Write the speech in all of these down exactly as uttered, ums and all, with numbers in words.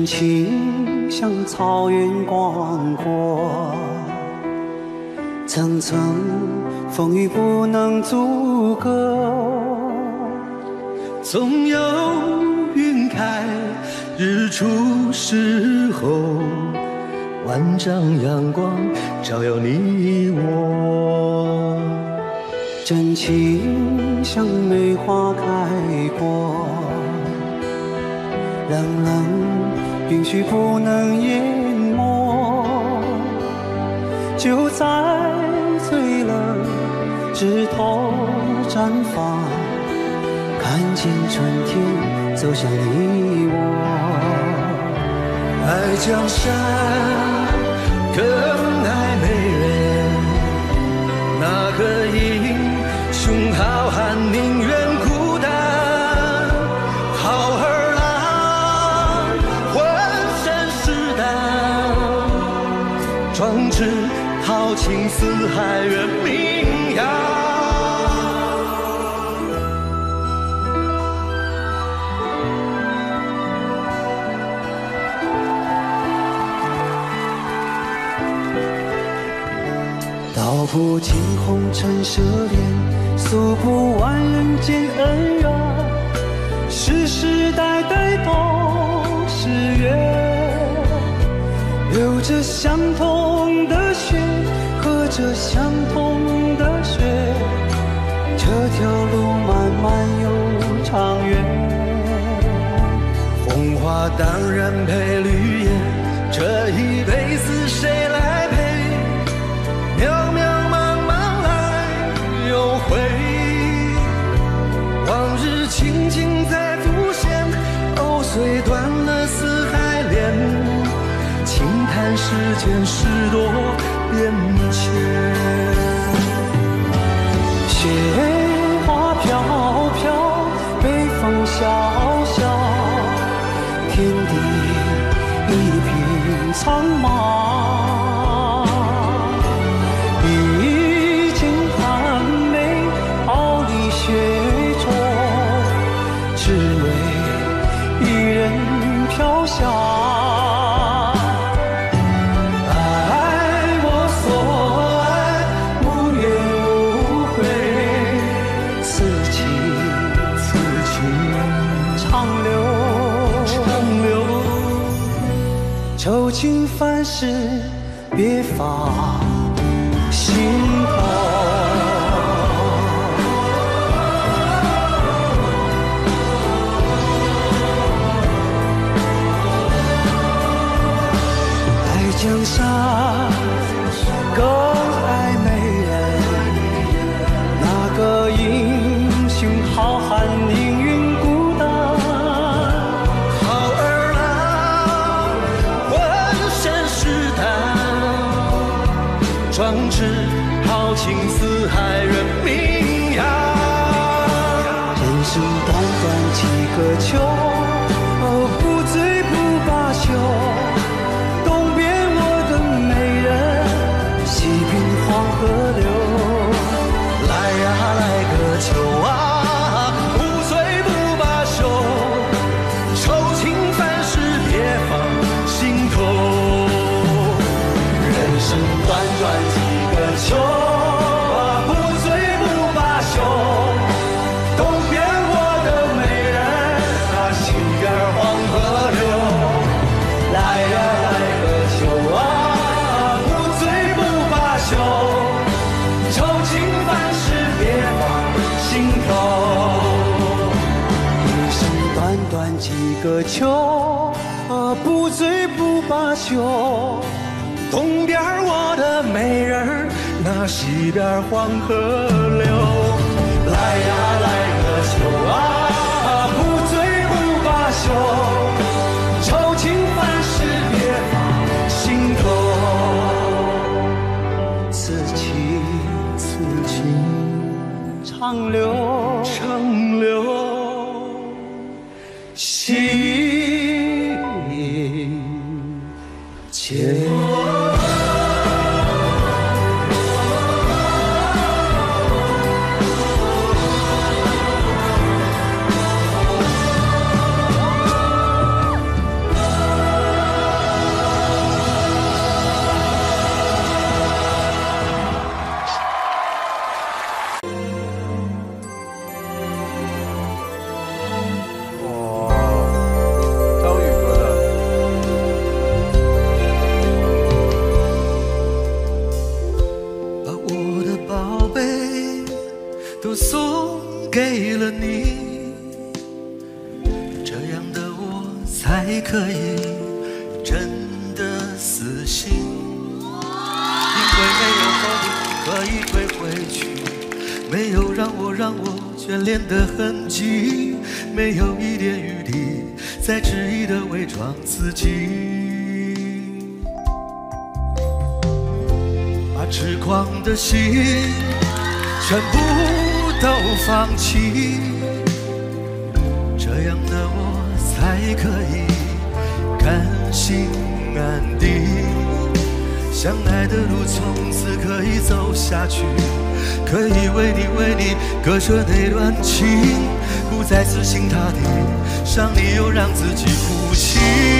真情像草原广阔，层层风雨不能阻隔。 总有云开日出时候，万丈阳光照耀你我。 真情像梅花开过，冷冷允许不能淹没。就在最冷枝头绽放，看见春天走向你我。 爱江山更爱美人，那个英雄好汉宁愿孤单。好儿郎浑身是胆，壮志豪情四海远名扬。 道不尽红尘奢恋，诉不完人间恩怨，世世代代都是缘。流着相同的血，喝着相同的水，这条路漫漫又长远。 红花当然配绿叶，这一辈子谁来陪？渺渺茫茫来又回，往日情景再浮现，藕虽断了丝还连，轻叹世间事多变迁。 雪花飘飘，北风萧萧，天地一片苍茫。一剑寒梅，傲立雪中，只为一人飘香。爱我所爱，无怨无悔，此情此情长留长留。愁情烦事别放心头。爱江山更爱美人，那个英雄好汉宁愿孤单。 好儿郎浑身是胆，壮志豪情四海远名扬。 人生短短几个秋，不醉不罢休。东边我的美人，西边黄河流。 来呀来个秋啊，不醉不罢休，愁情烦事别放心头。人生短短几个秋啊，不醉不罢休。东边我的美人，啊，西边黄河流。来呀来个秋啊，不醉不罢休，愁情烦事别放心头。 人生短短几个秋，不醉不罢休。 东边我的美人儿，那西边黄河流。来呀来个秋啊，不醉不罢休，愁情烦事别放心头。 此情此情长留长留心间。 真的死心，因为没有后路可以退回去，没有让我让我眷恋的痕迹，没有一点余地再执意的伪装自己，把痴狂的心全部都放弃，这样的我才可以甘心安定，相爱的路从此可以走下去，可以为你为你割舍那段情，不再死心塌地伤你又让自己哭泣。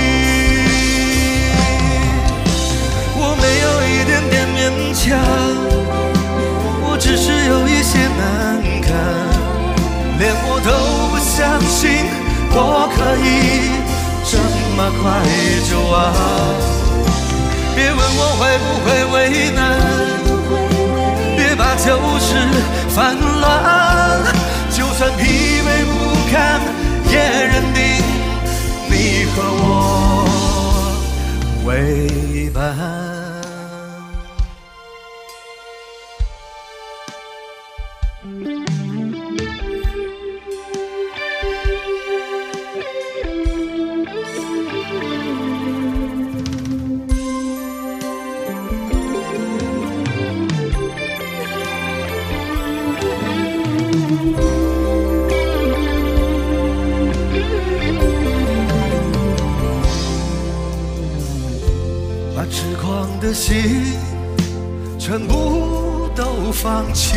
我没有一点点勉强，我只是有一些难堪，连我都不相信我可以这么快就忘。别问我会不会为难，别把旧事翻乱，就算疲惫不堪也认定你和我为伴。把痴狂的心全部都放弃，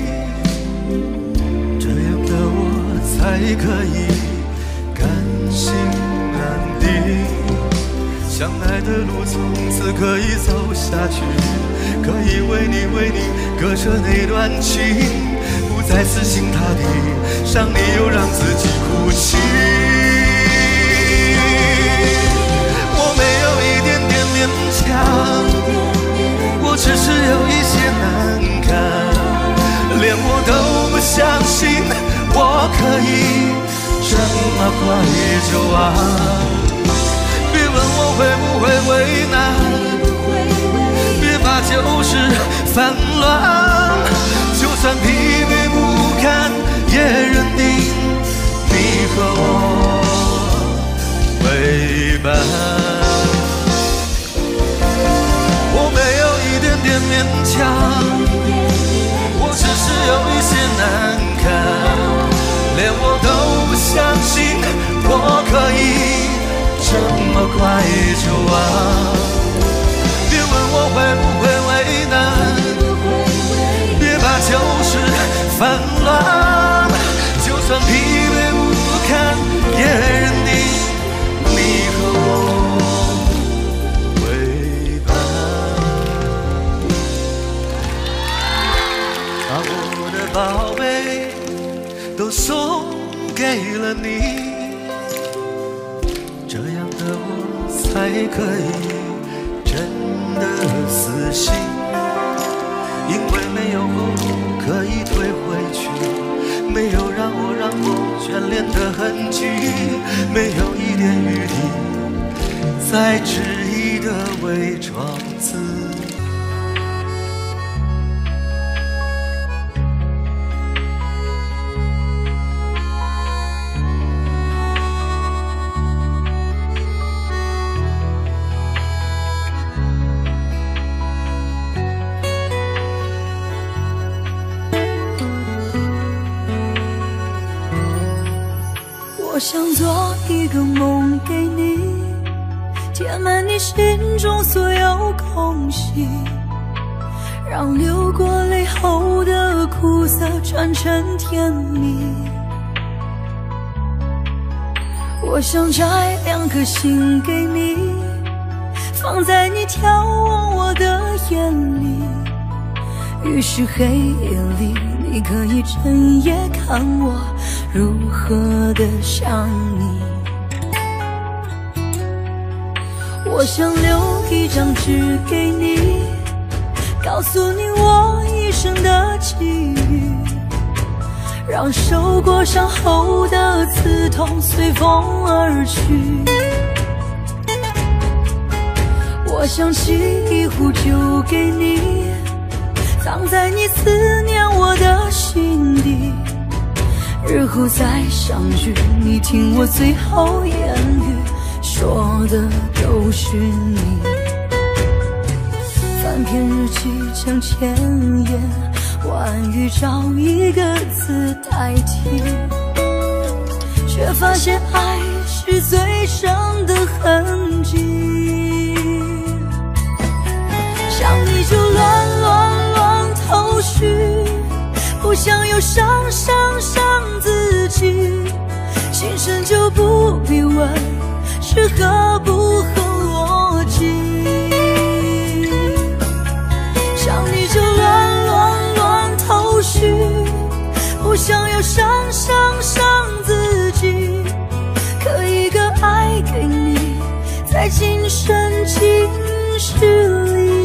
这样的我才可以甘心安定，相爱的路从此可以走下去，可以为你为你割舍那段情，不再死心塌地伤你又让自己哭泣。我没有一点点勉强，我只是有一些难堪，连我都不相信我可以这么快就忘。别问我会不会为难，别把旧事翻乱，就算疲惫不堪也认定你和我为伴。我没有一点点勉强，我只是有一些难堪，连我都不相信我可以这么快就忘。别问我会不会为难，别把旧事翻乱，就算疲惫不堪也认定你和我为伴。把我的宝贝都送给了你，这样的我才可以真的死心，因为没有后路可以退回去，没有让我让我眷恋的痕迹，没有一点余地再执意的伪装自己。 我想做一个梦给你，填满你心中所有空隙，让流过泪后的苦涩转成甜蜜。我想摘两颗心给你，放在你眺望我的眼里，于是黑夜里你可以整夜看我如何的想你。我想留一张纸给你，告诉你我一生的际遇，让受过伤后的刺痛随风而去。 我想沏一壶酒给你，藏在你思念我的心底，日后再相聚，你听我最后言语，说的都是你。翻篇日记将千言万语找一个字代替，却发现爱是最深的痕迹。想你就乱乱乱头绪，不想又伤伤伤自己，心生就不必问是合不合逻辑。想你就乱乱乱头绪，不想又伤伤伤自己，刻一个爱给你，在今生今世里。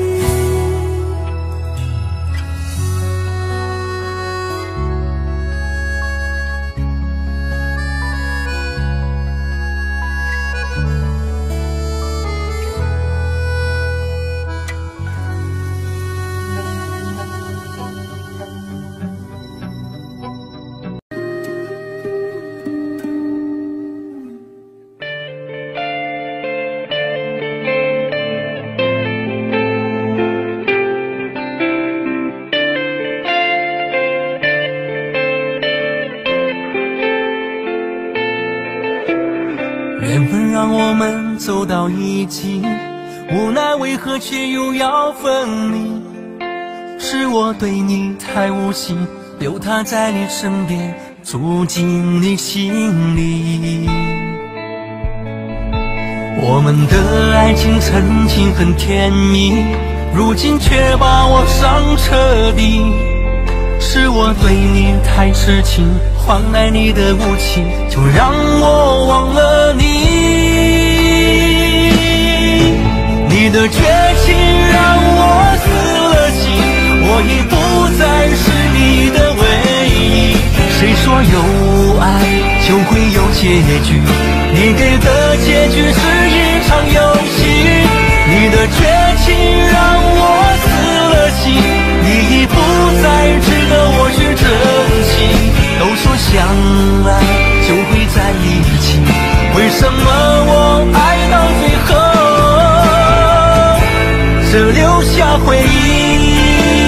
缘分让我们走到一起，无奈为何却又要分离？是我对你太无心，留他在你身边，住进你心里。我们的爱情曾经很甜蜜，如今却把我伤彻底。是我对你太痴情，换来你的无情，就让我忘了你。你的绝情让我死了心，我已不再是你的唯一。谁说有爱就会有结局？你给的结局是一场游戏。你的绝情让我死了心，你已不再值得我去珍惜。都说相爱就会在一起，为什么我爱到最后只留下回忆？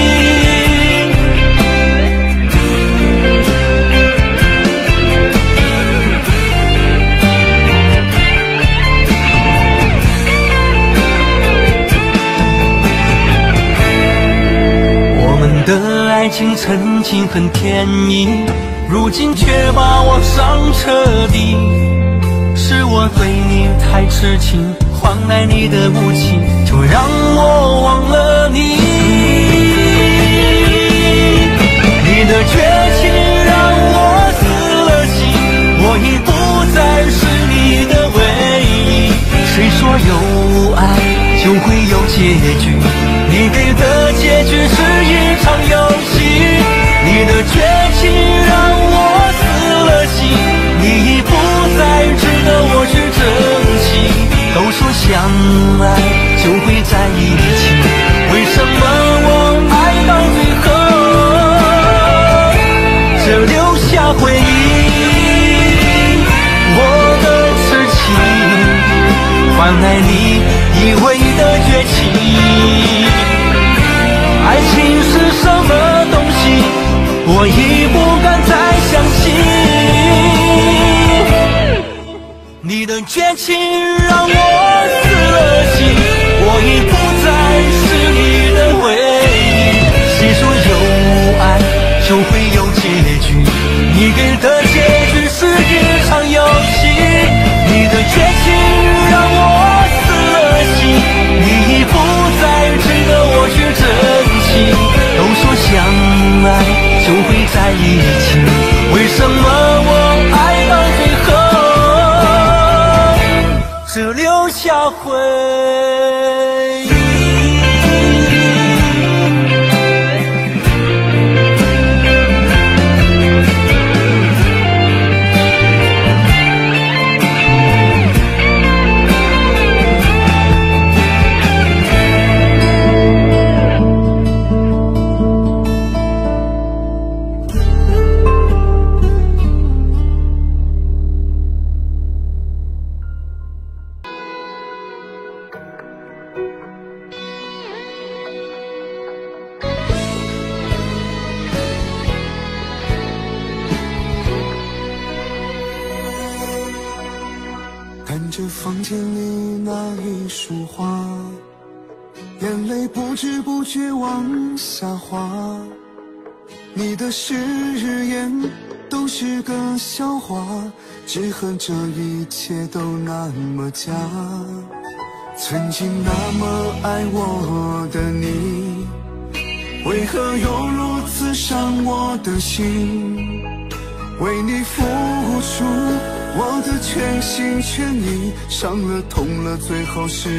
我们的爱情曾经很甜蜜，如今却把我伤彻底。是我对你太痴情，换来你的无情，就让我忘了你。你的绝情让我死了心，我已不再是你的唯一。谁说有爱就会有结局？你给的结局是一场游戏。你的绝情让我死了心，你已不再值得我去珍惜。都说相爱就会在一起，为什么我爱到最后只留下回忆？我的痴情换来你以为的绝情。爱情是什么东西？我已不敢再相信。你的绝情让我死了心，我已不再是你的唯一。谁说有爱就会有结局？你给的结局是一场游戏。你的绝情让我死了心，你已不再值得我去珍惜。都说相爱就会在一起，为什么我爱到最后只留下回忆？ 看着房间里那一束花，眼泪不知不觉往下滑。你的誓言都是个笑话，只恨这一切都那么假。曾经那么爱我的你，为何又如此伤我的心？为你付出我的全心全意，伤了痛了，最后是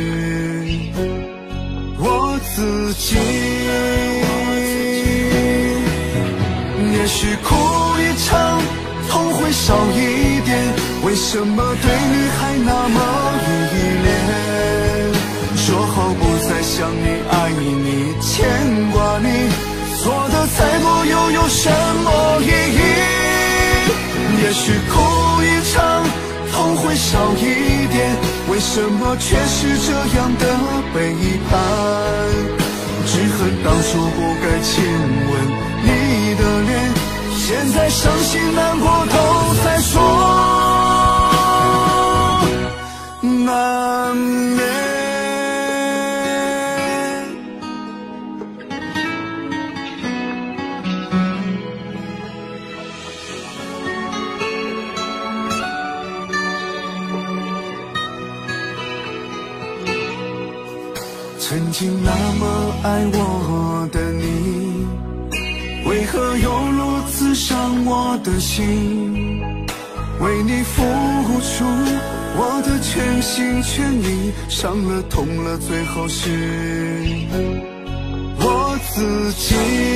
我自己。也许哭一场，痛会少一点，为什么对你还那么依恋？说好不再想你爱你牵挂你，做的再多又有什么意义？也许哭一场，痛会少一点，为什么却是这样的背叛？只恨当初不该亲吻你的脸，现在伤心难过都在说难免。曾经那么爱我的你，为何又如此伤我的心？为你付出我的全心全意，伤了痛了，最后是我自己。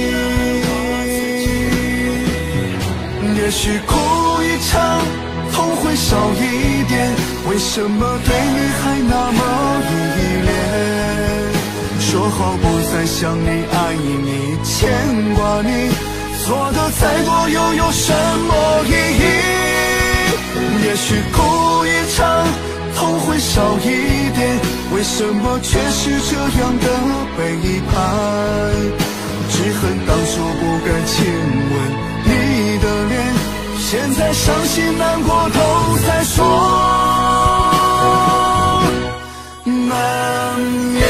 也许哭一场，痛会少一点，为什么对你还那么依恋？说好不再想你爱你牵挂你，做的再多又有什么意义？也许哭一场，痛会少一点，为什么却是这样的背叛？只恨当初不该亲吻你的脸，现在伤心难过都在说难免。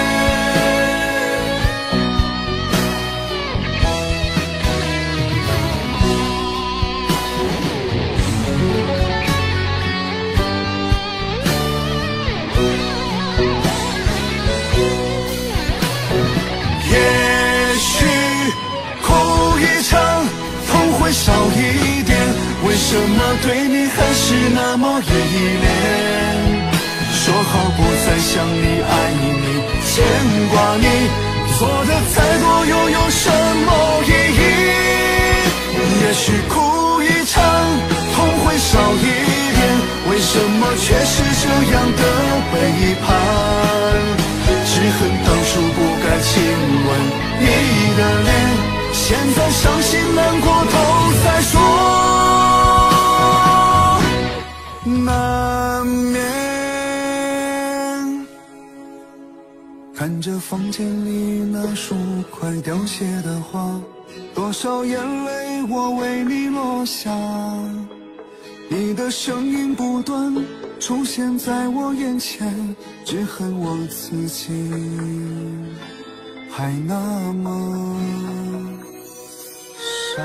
少一点，为什么对你还是那么依恋？说好不再想你爱你牵挂你，做的再多又有什么意义？也许哭一场，痛会少一点，为什么却是这样的背叛？只恨当初不该亲吻你的脸，现在伤心难过都在说难免。看着房间里那束快凋谢的花，多少眼泪我为你落下，你的声音不断出现在我眼前，只恨我自己还那么傻。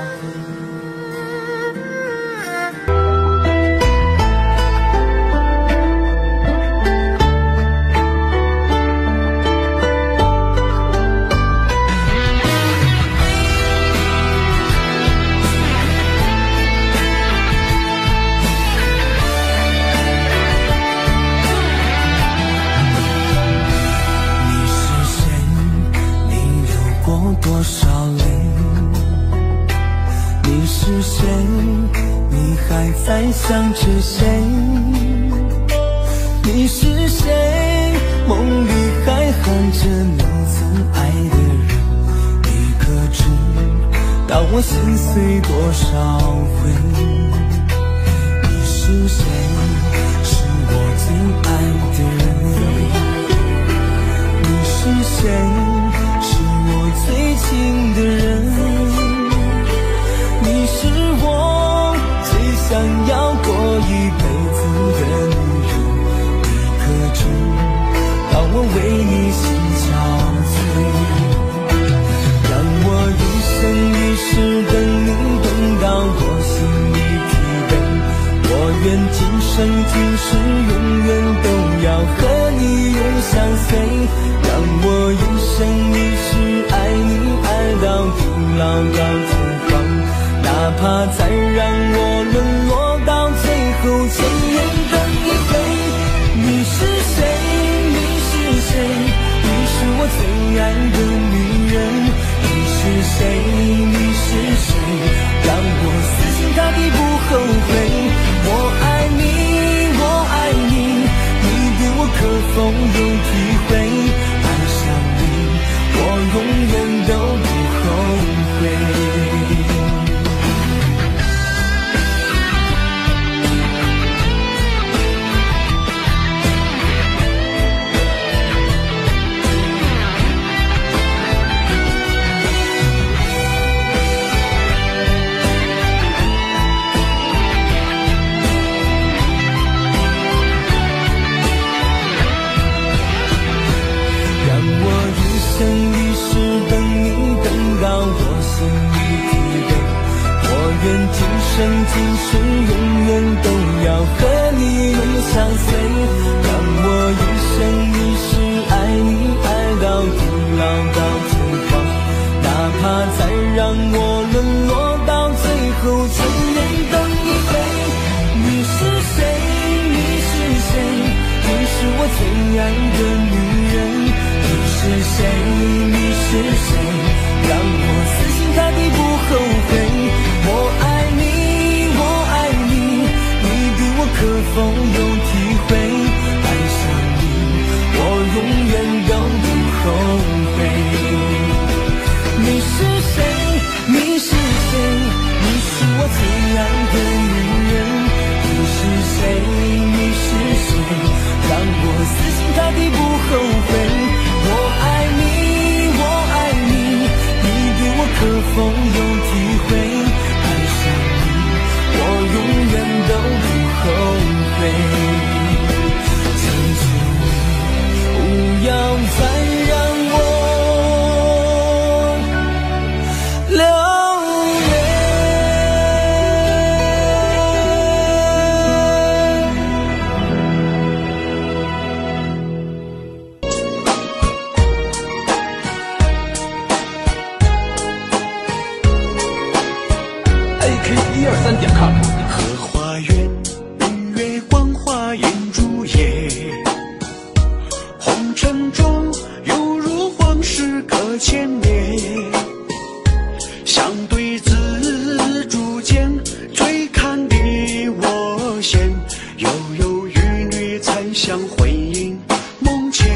多少泪？你是谁？你还在想着谁？你是谁？梦里还喊着你曾爱的人，你可知道我心碎多少回？你是谁？是我最爱的人。 谁？是我最亲的人，你是我最想要过一辈子的女人，你可知道我为你心憔悴，让我一生一世等你，等到我心里疲惫，我愿今生今世永远都要和你永相随，让我一生一世爱你，爱到地老到天荒，哪怕再让我沦落到最后千年等一回。你是谁？你是谁？你是我最爱的女人。你是谁？你是谁？让我死心塌地不后悔。我爱你，我爱你，你对我可否有体会？爱上你，我永远都不后悔。愿今生今世永远都要和你永相随，让我一生一世爱你，爱到地老到天荒，哪怕再让我沦落到最后千年等一回。你是谁？你是谁？你是我最爱的女人。你是谁？你是谁？让我死心塌地不后悔。我爱你，我爱你，你对我可否有体会？爱上你，我永远都不后悔。你是谁？你是谁？你是我最爱的女人。你是谁？你是谁？让我死心塌地不后悔。我爱你，我爱你，你对我可否有体会？我永远都不后悔，求求你不要再让我流泪。 A K 一二三点 com。 荷花园，明月光，花映竹叶，红尘中犹如往事隔千年。相对紫竹间，追看你我嫌，悠悠玉女残香魂萦梦牵。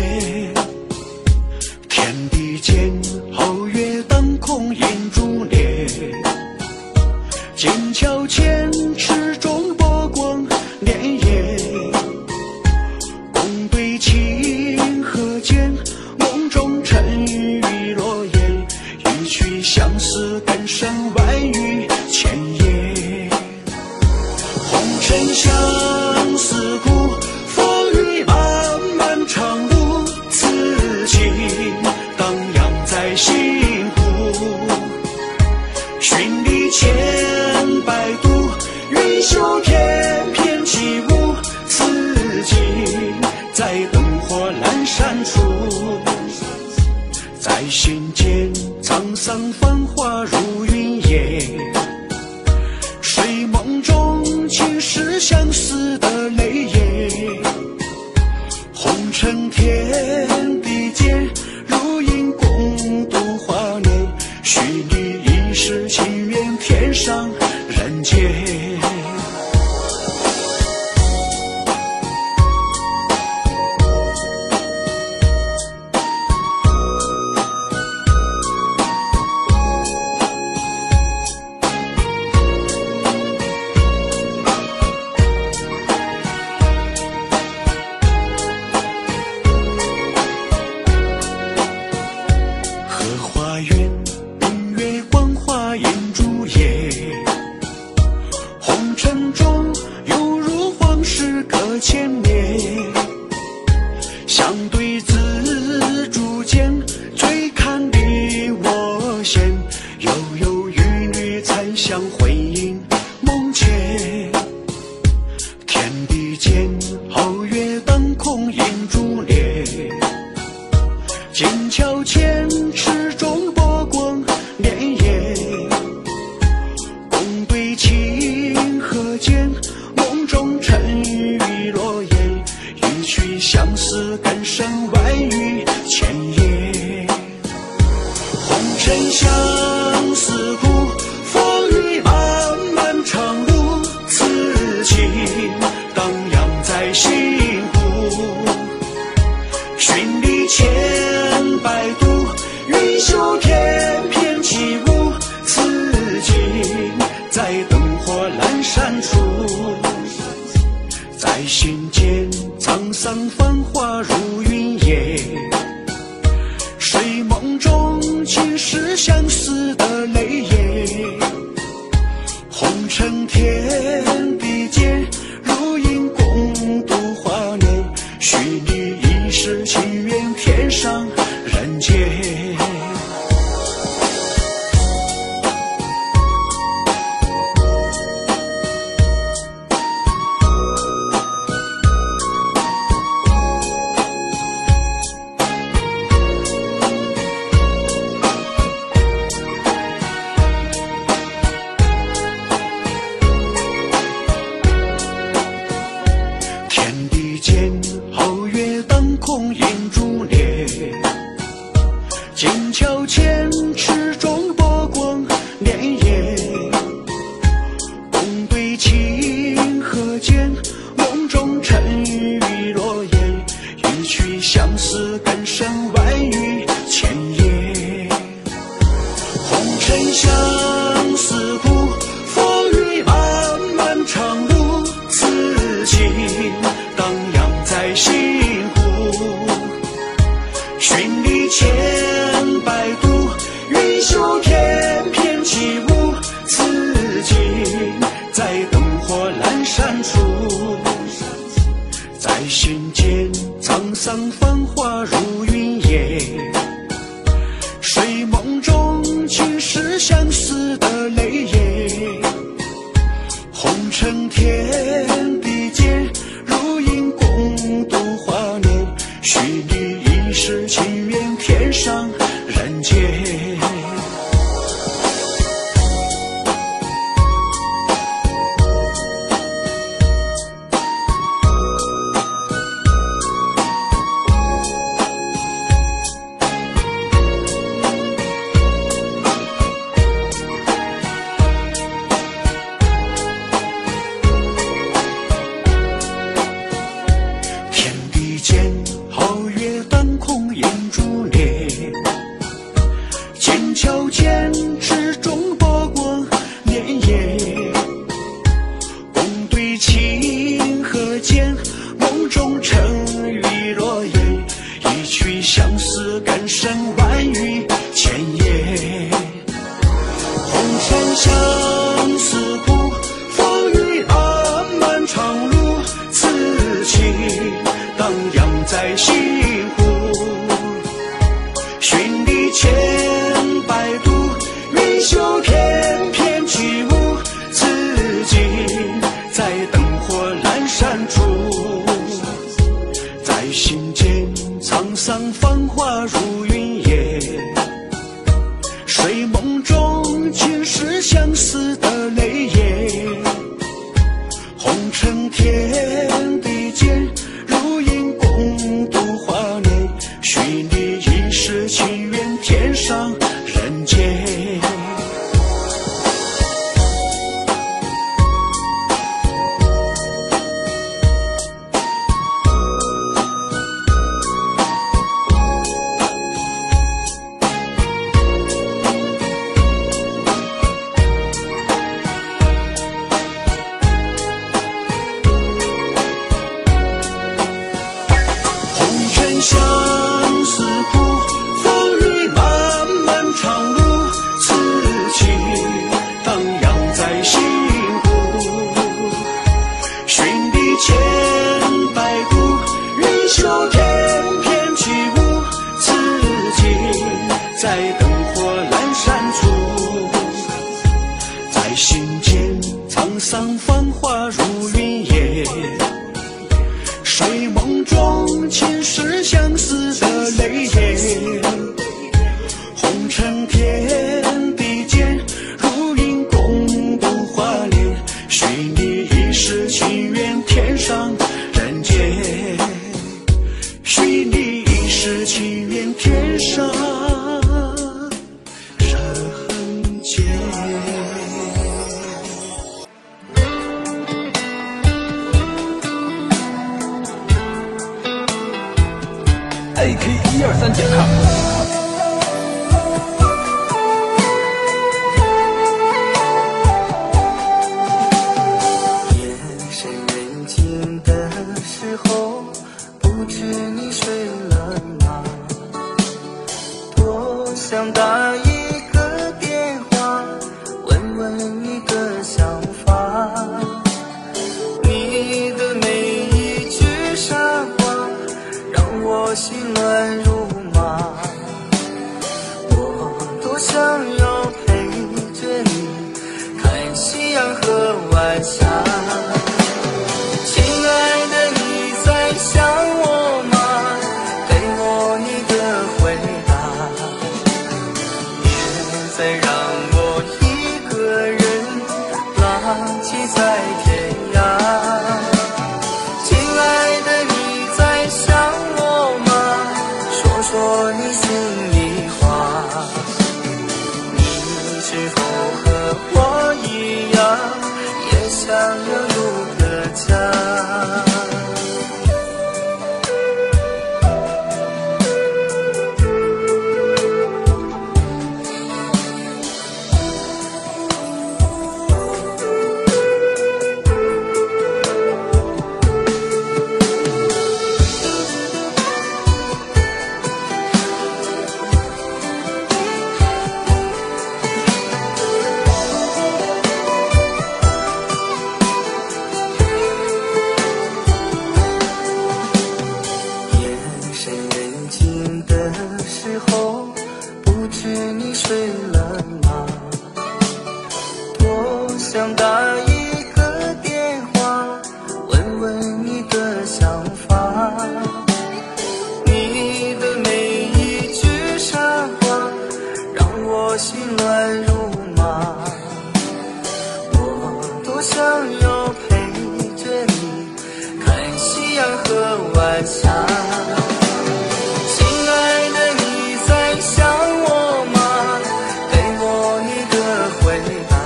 天地间，皓月当空映珠帘。剑桥前，池中波光潋滟，共对清河间，梦中尘雨落雁，一曲相思更胜万语千言。红尘相思苦，风雨漫漫长路，此情荡漾在心湖。寻历千百度，云袖翩翩起舞，此景在灯火阑珊处。在心间沧桑繁华如云烟，睡梦中尽是相思的泪眼。红尘天地间，如影共度华年，许你一世情缘，天上人间。 相对自逐渐最看你我先，犹犹豫豫才相回应梦前。天地间皓月当空映珠帘，剑鞘前池中波光潋滟。共对清河间，梦中沉鱼落雁，一曲相思更胜万语千言。红尘相思苦，风雨漫漫长路，此情荡漾在心湖。寻历千百度，云袖天翩起舞，此情在灯火阑珊处。在心间沧桑繁华如云烟，睡梦中尽是相思的泪眼。红尘天地间，如影共度华年，许你一世情缘，天上人间。天地间皓月当空映珠帘，剑鞘前池中波光潋滟。共对清河间，梦中沉鱼落雁，一曲相思更胜万语千言。红尘相思苦，风雨漫漫长路，此情荡漾在心湖。寻历千百度，云袖天翩起舞，此情在灯火阑珊处。在心间沧桑繁华如云烟，睡梦中尽是相思的泪眼。红尘天地间，如影共度华年，许你一世情缘，天上人间。天地间皓月当空映珠帘，剑鞘前池中波光潋滟。共对清河间，梦中沉鱼落雁，一曲相思更胜万语千言。红尘相思苦，风雨漫漫长路，此情荡漾在心湖。寻历千百度，云袖天翩起舞，此情在灯火阑珊处。在心间沧桑繁华如云烟，睡梦中尽是相思的泪眼。红尘天地间，如影共度华年，许你一世情缘，天上人间。 上繁华如云烟，睡梦中尽是相思的泪眼。红尘天地间，如影共度华年，许你一世情缘天上人间，许你一世情缘天上人间。 A K 一二三健康。 想打一个电话，问问你的想法。你的每一句傻话，让我心乱如麻。我多想要陪着你，看夕阳和晚霞。亲爱的，你在想我吗？给我你的回答。再让我一个人浪迹在天涯。亲爱的，你在想我吗？说说你心里话。你是否和我一样，也想要有个家？想打一个电话，问问你的想法。你的每一句傻话，让我心乱如麻。我多想要陪着你，看夕阳和晚霞。亲爱的，你在想我吗？给我你的回答。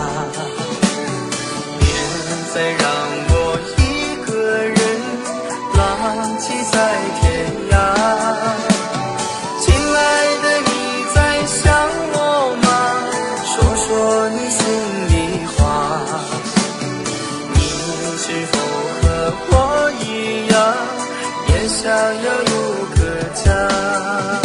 再让我一个人浪迹在天涯。亲爱的，你在想我吗？说说你心里话。你是否和我一样，也想要有个家？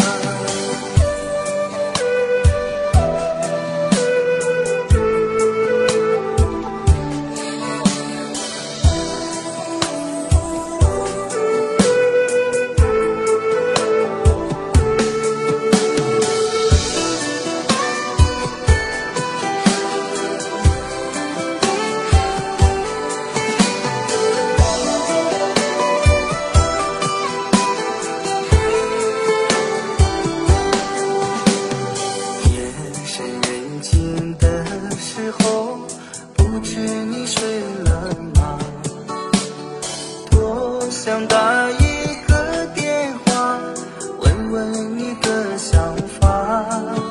想打一个电话，问问你的想法。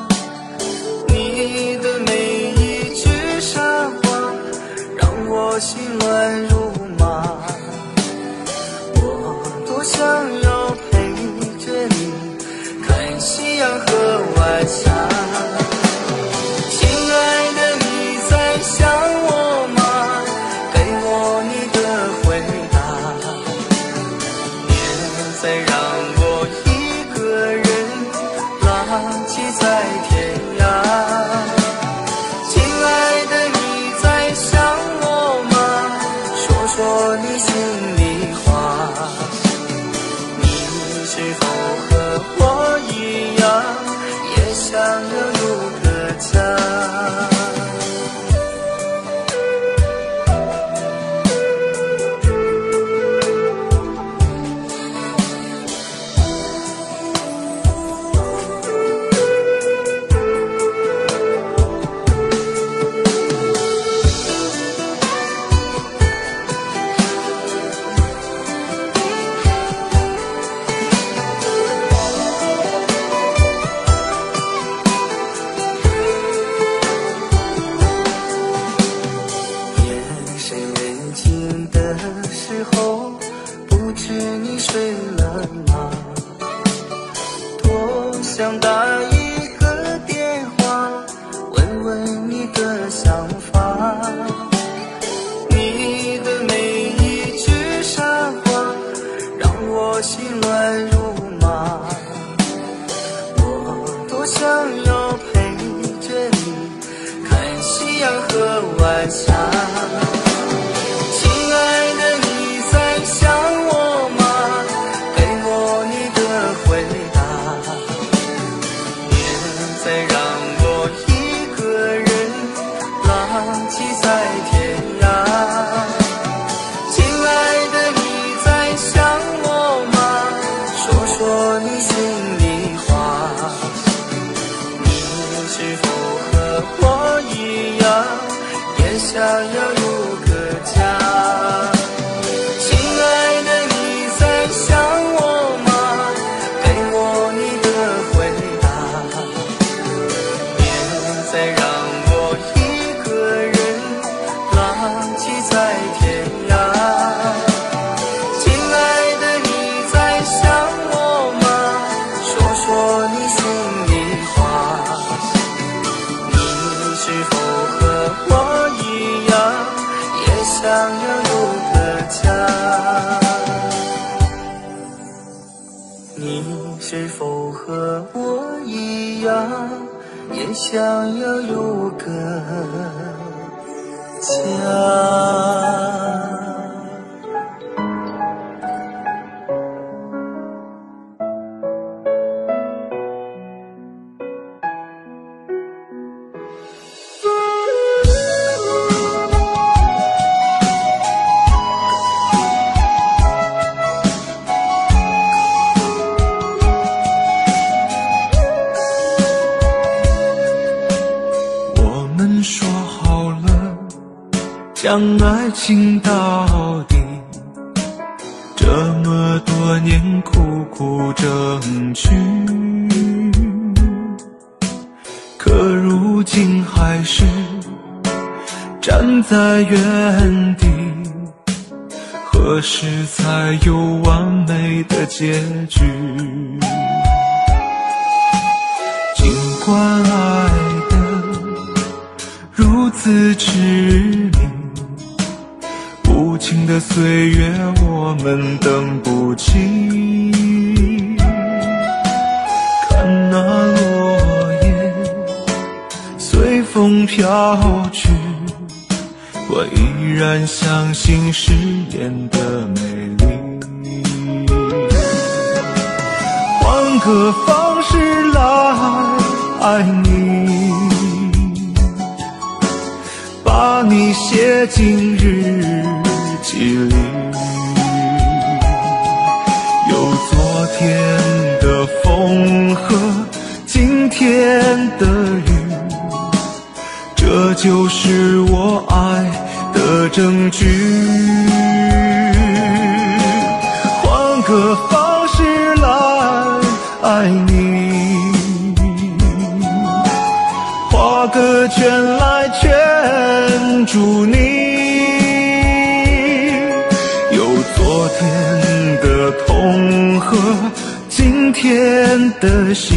你的每一句傻话，让我心乱如麻。我多想要陪着你，看夕阳和晚霞。亲爱的，你在想我吗？给我你的回答。再让我一个人浪迹在天涯。亲爱的，你在想我吗？说说你心里话。你是否和我一样，也想要有个家？ 想打一个电话，问问你的想法。你的每一句傻话，让我心乱如麻。我多想要陪着你，看夕阳和晚霞。亲爱的，你在想我吗？给我你的回答。别再让我一个人浪迹在天涯。亲爱的，你在想我吗？说说你心里话。你是否和我一样，也想要有个家？亲爱的，你在想我吗？给我你的回答。别再让我一个人浪迹在天涯。亲爱的，你在想我吗？说说你心里话。你是否和我一样，也想要有个家？你是否和我一样，也想要有个家？ 我们说好了，将爱情到底，这么多年苦苦争取，可如今还是站在原地，何时才有完美的结局？尽管爱的如此痴迷，无情的岁月我们等不起。看那落叶随风飘去，我依然相信誓言的美丽。换个方式来爱你，把你写进日记里。有昨天的风和今天的雨，这就是我爱的证据。换个方式来爱你，画个圈来圈住你。有昨天的痛和今天的喜，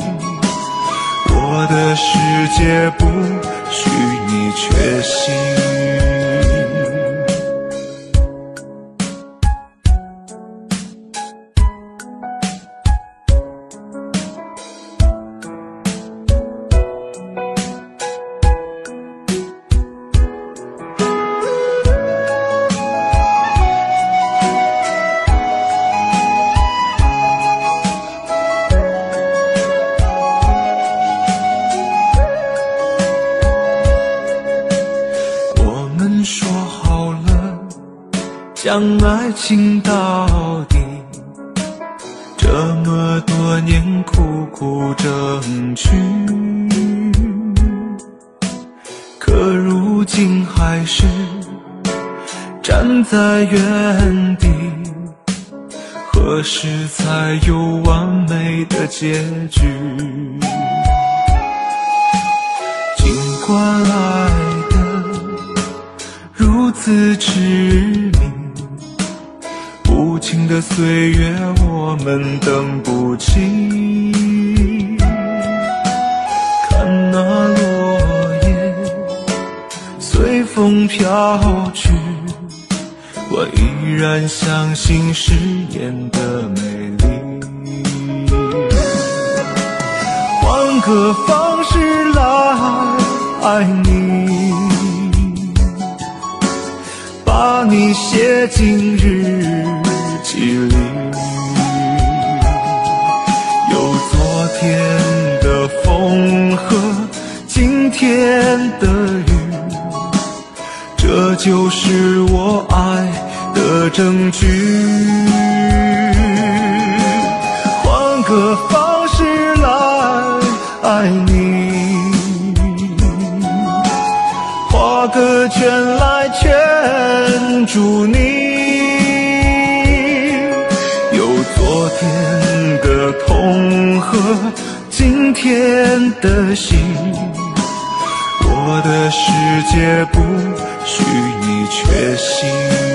我的世界不许你缺席。说好了，将爱情到底，这么多年苦苦争取，可如今还是站在原地，何时才有完美的结局？尽管爱如此痴迷，无情的岁月我们等不起。 风飘去，我依然相信誓言的美丽。换个方式来爱你，把你写进日记里，有昨天的风和今天的雨，这就是我爱的证据。换个方式来爱你，画个圈来圈住你，有昨天的痛和今天的心，我的世界不许你缺席。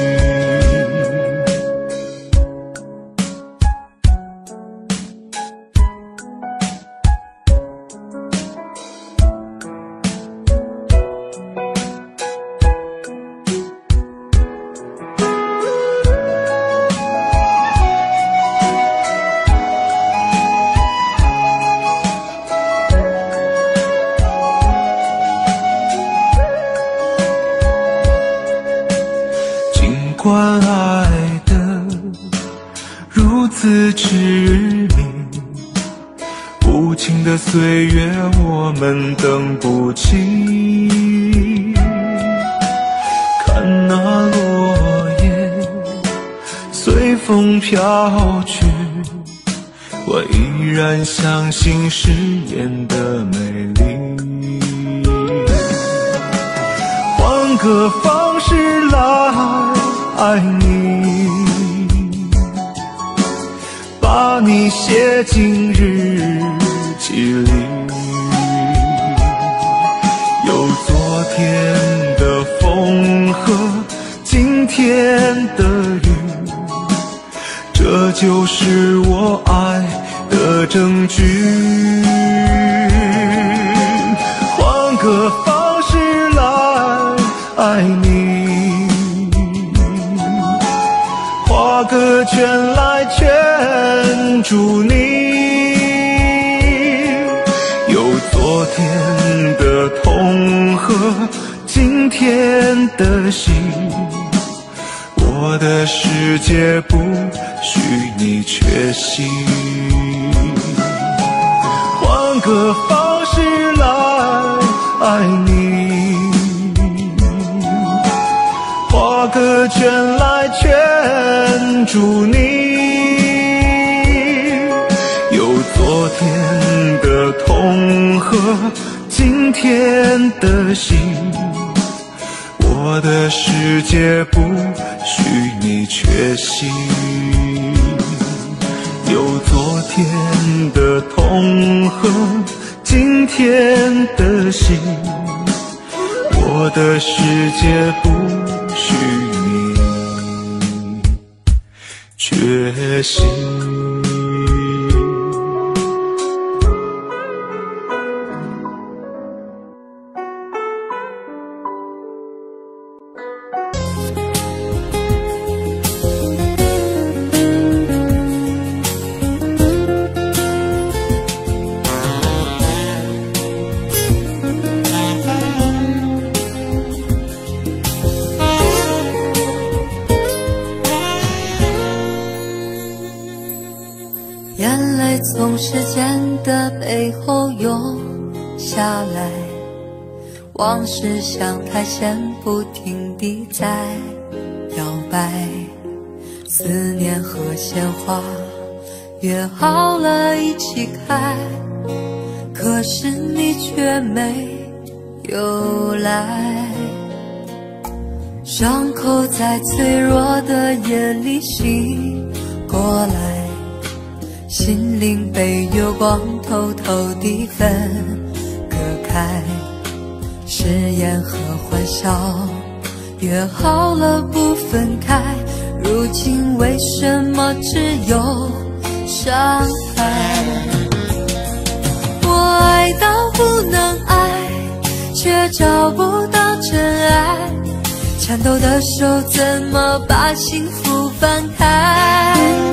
尽管爱得如此痴迷，无情的岁月我们等不起。看那落叶随风飘去，我依然相信誓言的美丽。换个方式来爱你，把你写进日记里，有昨天的风和今天的雨，这就是我爱的证据。换个方式来爱你，画个圈来圈住你，有昨天的痛和今天的心，我的世界不许你缺席。换个方式来爱你，画个圈来圈住你，有昨天的痛和今天的心，我的世界不许你缺席。有昨天的痛和今天的心，我的世界不许你缺席。 眼泪从时间的背后涌下来，往事像苔藓不停地在摇摆，思念和鲜花约好了一起开，可是你却没有来。伤口在脆弱的夜里醒过来，心灵被月光偷偷地分割开，誓言和欢笑约好了不分开，如今为什么只有伤害？我爱到不能爱，却找不到真爱， 颤抖的手怎么把幸福翻开？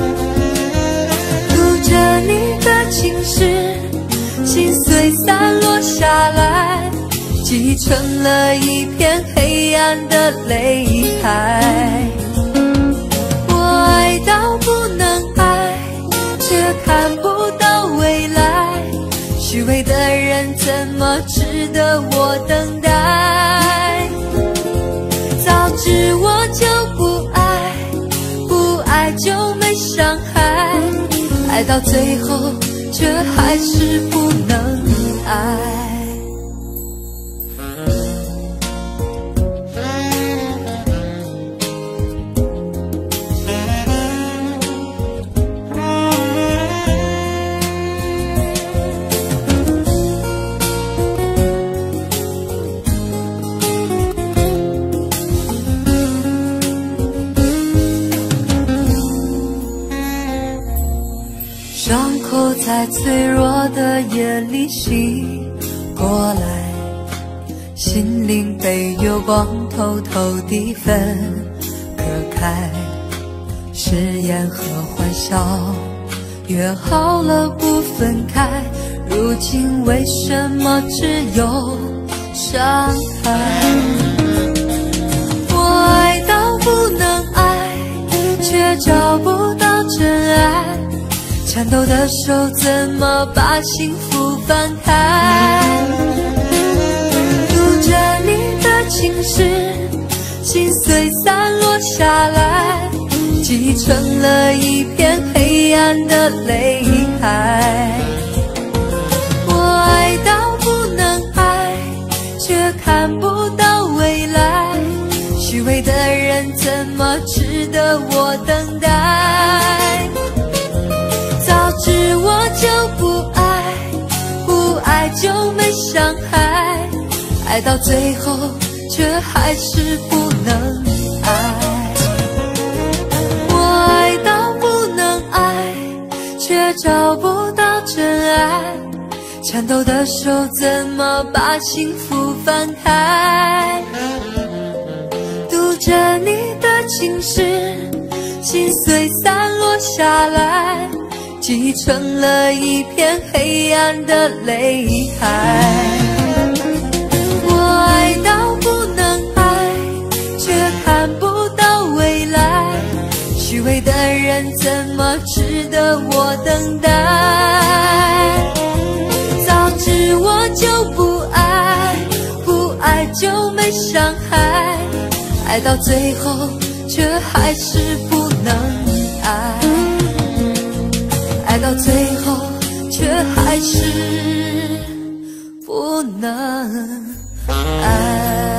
读着你的情诗，心碎散落下来，积成了一片黑暗的泪海。我爱到不能爱，却看不到未来，虚伪的人怎么值得我等待？早知我就不爱，不爱就没伤害，爱到最后却还是不能爱。伤口在脆弱的夜里醒过来，心灵被月光偷偷地分割开，誓言和欢笑约好了不分开，如今为什么只有伤害？我爱到不能爱，却找不到真爱，颤抖的手怎么把幸福翻开？读着你的情诗，心碎散落下来，积成了一片黑暗的泪海。我爱到不能爱，却看不到未来，虚伪的人怎么值得我等待？早知我就不爱，不爱就没伤害，爱到最后却还是不能爱。我爱到不能爱，却找不到真爱，颤抖的手怎么把幸福翻开？读着你的情诗，心碎散落下来，积成了一片黑暗的泪海。我爱到不能爱，却看不到未来，虚伪的人怎么值得我等待？早知我就不爱，不爱就没伤害，爱到最后却还是不能爱，爱到最后却还是不能爱。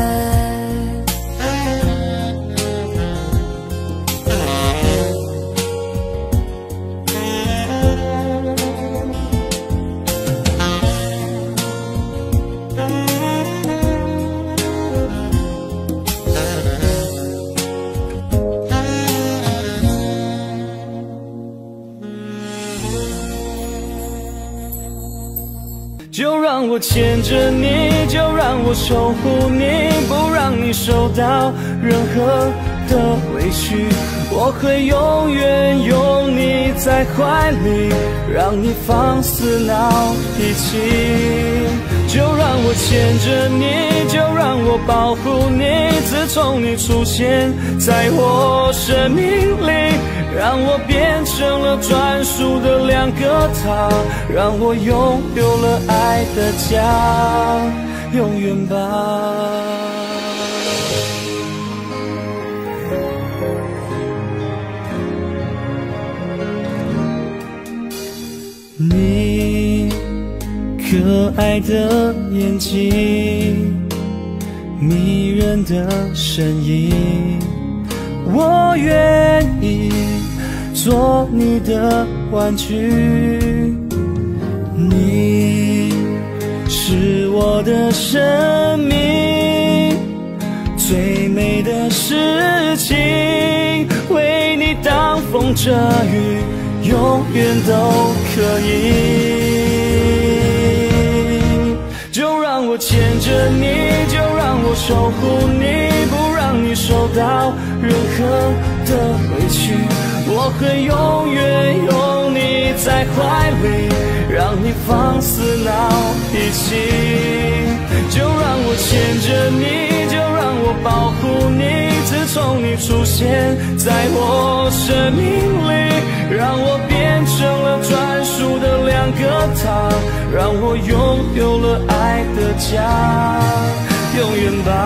就让我牵着你，就让我守护你，不让你受到任何的委屈。我会永远有你在怀里，让你放肆闹脾气。就让我牵着你，就让我保护你，自从你出现在我生命里，让我变成了专属的两个他，让我拥有了爱的家，永远吧。你可爱的眼睛，迷人的声音，我愿意做你的玩具。你是我的生命，最美的事情，为你挡风遮雨，永远都可以。就让我牵着你，就让我守护你，不让受到任何的委屈，我会永远拥你在怀里，让你放肆闹脾气。就让我牵着你，就让我保护你，自从你出现在我生命里，让我变成了专属的两个他，让我拥有了爱的家，永远吧。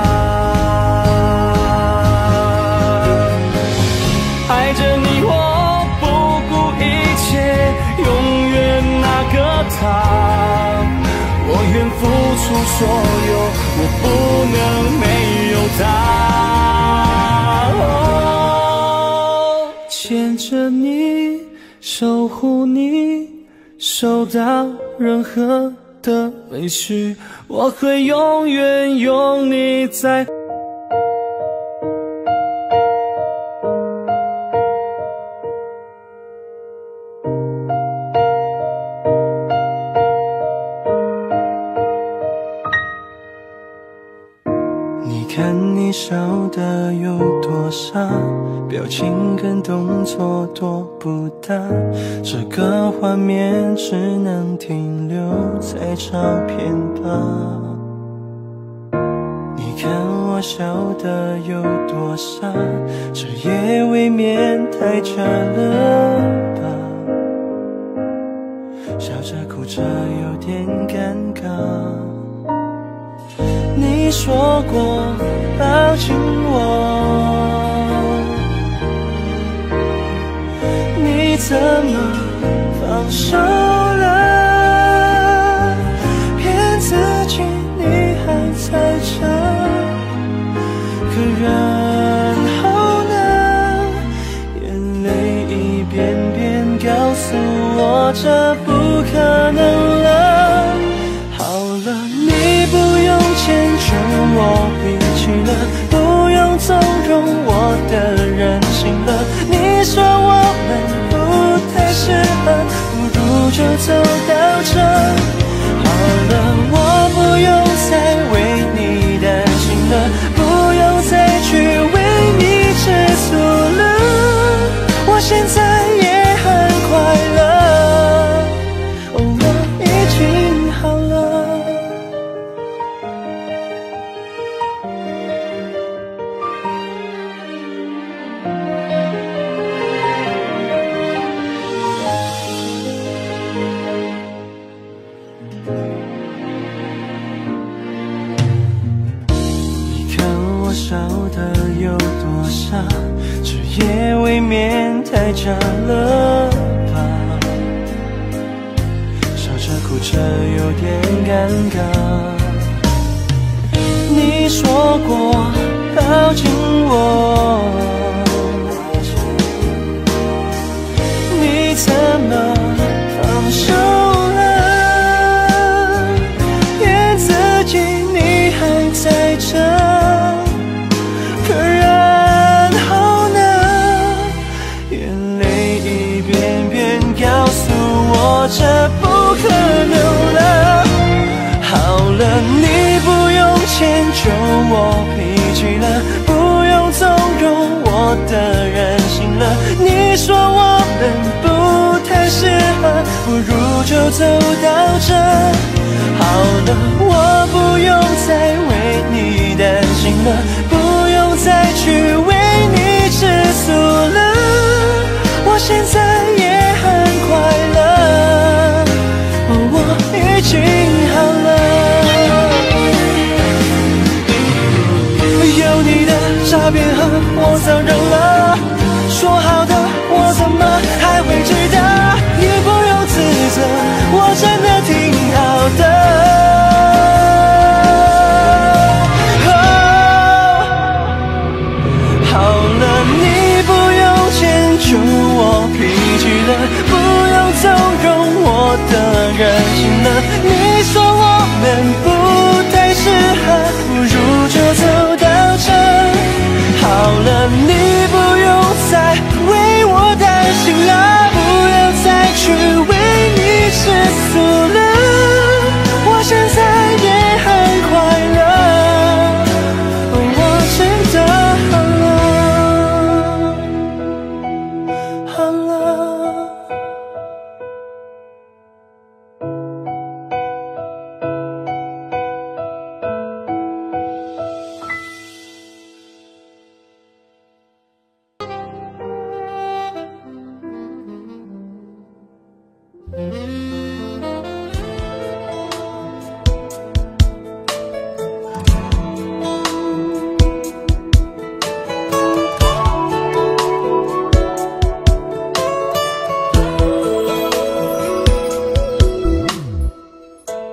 爱着你我不顾一切，永远那个他，我愿付出所有，我不能没有他。哦，牵着你，守护你，受到任何的委屈，我会永远拥你在。 看你笑得有多傻，表情跟动作多不搭，这个画面只能停留在照片吧。你看我笑得有多傻，这也未免太假了吧。笑着哭着有点尴尬，你说过抱紧我，你怎么放手了？骗自己你还在这，可然后呢？眼泪一遍遍告诉我这不可能了。好了，你不用牵着我脾气了，不用纵容我的任性了。你说我们不太适合，不如就走到这。好了，我不用再为你担心了，不用再去为你吃醋了。我现在也很快乐，哦，我已经好了。笑得有多傻，这也未免太假了吧。笑着哭着有点尴尬，你说过抱紧我，你怎么放手了？骗自己你还在这，这不可能了。好了，你不用迁就我脾气了，不用纵容我的任性了。你说我们不太适合，不如就走到这。好了，我不用再为你担心了，不用再去为你吃醋了。我现在也很快乐，我已经好了。有你的诈骗和我早认了，说好的我怎么还会记得？你不用自责，我真的挺好的。好了，你不用迁就我脾气了，不用纵容我的任性了。你说我们不太适合，不如就走到这。好了，你不用再为我担心了，不要再去为你吃醋了。我现在也很快乐，我真的好了。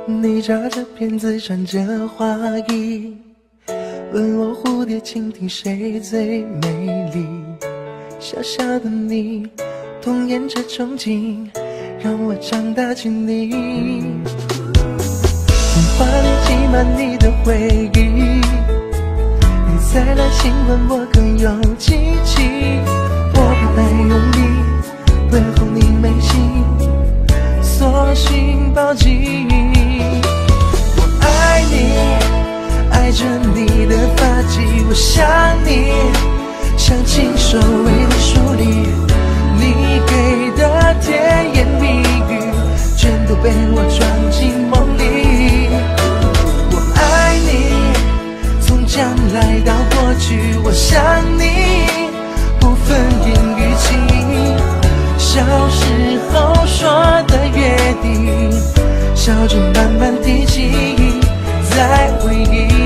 你扎着辫子，穿着花衣，问我蝴蝶蜻蜓谁最美丽。小小的你，童颜着憧憬，让我长大经历。花里挤满你的回忆，你再来亲吻我更有激情。我不太用力，问候你没心，索性抱紧。我爱你，爱着你的发髻，我想你，像亲手为你梳理。你给的甜言蜜语，全都被我装进梦里。我爱你，从将来到过去，我想你，不分言语情。小时候说的约定，笑着慢慢提起，在回忆。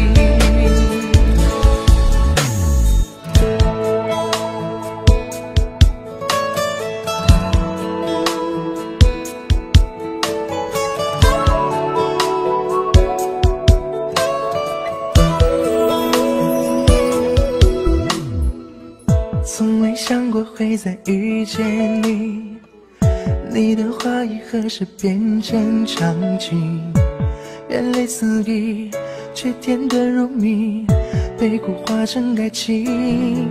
从未想过会再遇见你，你的话语何时变成场景？眼泪四溢，却甜得如蜜，被苦化成爱情。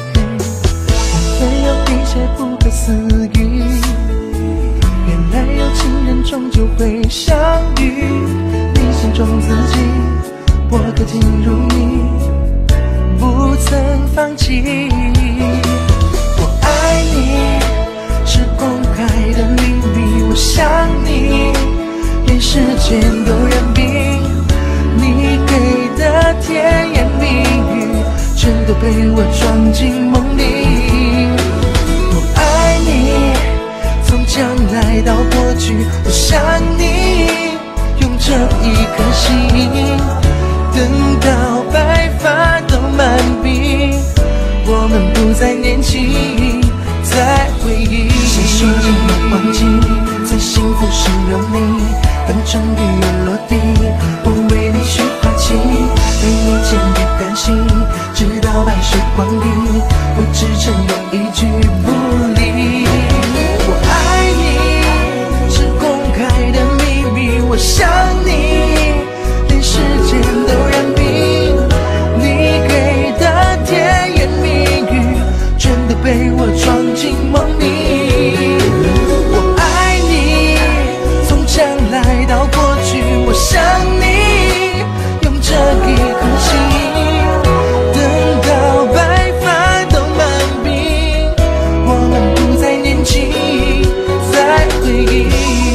原有一切不可思议，原来有情人终究会相遇。你心中自己，我可进入你，不曾放弃。我爱你，是公开的秘密，我想你，连时间都认冰。你给的甜言蜜语，全都被我装进梦里。我爱你，从将来到过去，我想你，用这一颗心，等到白发都满鬓，我们不再年轻，在回忆。谁说尽要忘记，最幸福是有你。等终于又落地，我为你去花期，没你见别担心，直到白首光阴，我只剩有一句不离。我爱你，是公开的秘密，我想你，连时间都认冰。你给的甜言蜜语，全都被我装进梦里。我爱你，从将来到过去，我想你，用这一颗心，等到白发都满鬓，我们不再年轻，在回忆。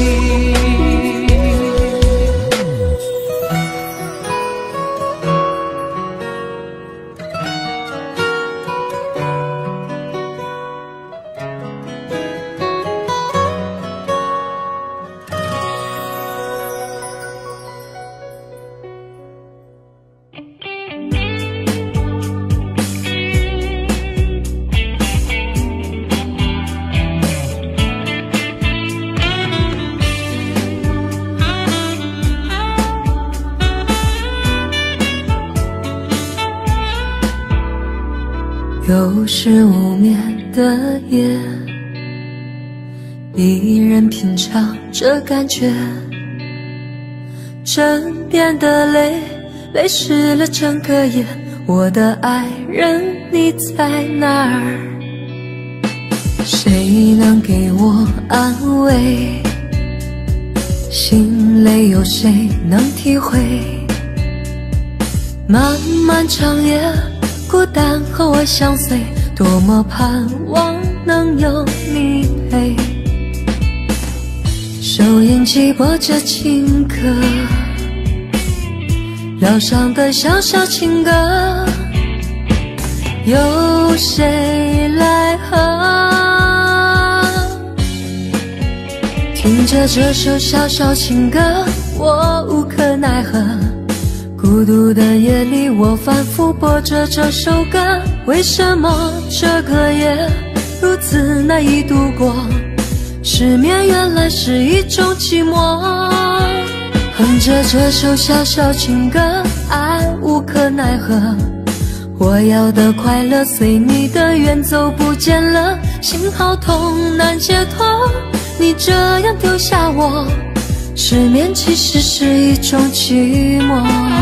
又是无眠的夜，一人品尝这感觉，枕边的泪泪湿了整个夜。我的爱人，你在哪儿？谁能给我安慰？心累有谁能体会？漫漫长夜，孤单和我相随，多么盼望能有你陪。收音机播着情歌，疗伤的小小情歌，有谁来和？听着这首小小情歌，我无可奈何。孤独的夜里，我反复播着这首歌。为什么这个夜如此难以度过？失眠原来是一种寂寞。 着这首小小情歌，爱无可奈何。我要的快乐随你的远走不见了，心好痛难解脱。你这样丢下我，失眠其实是一种寂寞。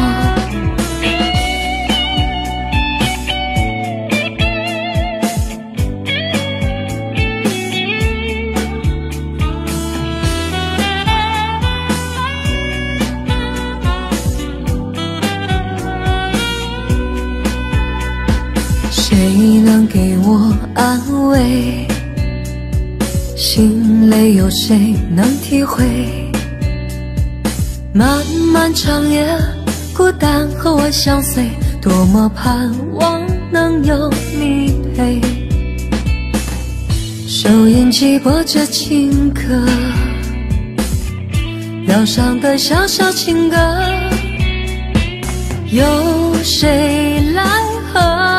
谁能给我安慰？心累有谁能体会？漫漫长夜，孤单和我相随，多么盼望能有你陪。收音机播着情歌，疗伤的小小情歌，有谁来和？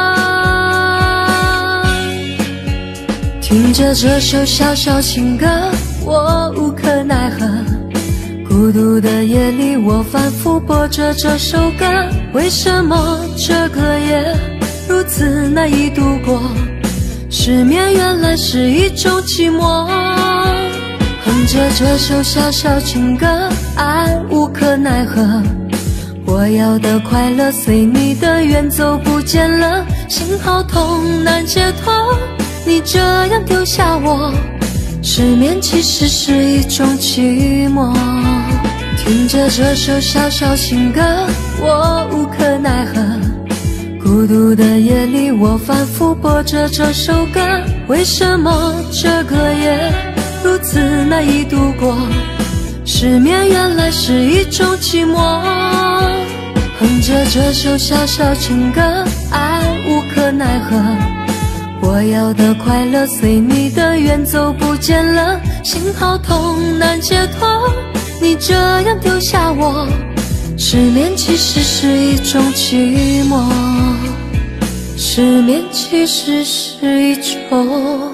听着这首小小情歌，我无可奈何。孤独的夜里，我反复播着这首歌。为什么这个夜如此难以度过？失眠原来是一种寂寞。哼着这首小小情歌，爱无可奈何。我要的快乐随你的远走不见了，心好痛难解脱。你这样丢下我，失眠其实是一种寂寞。听着这首小小情歌，我无可奈何。孤独的夜里，我反复播着这首歌。为什么这个夜如此难以度过？失眠原来是一种寂寞。哼着这首小小情歌，爱无可奈何。我要的快乐随你的远走不见了，心好痛难解脱。你这样丢下我，失眠其实是一种寂寞。失眠其实是一种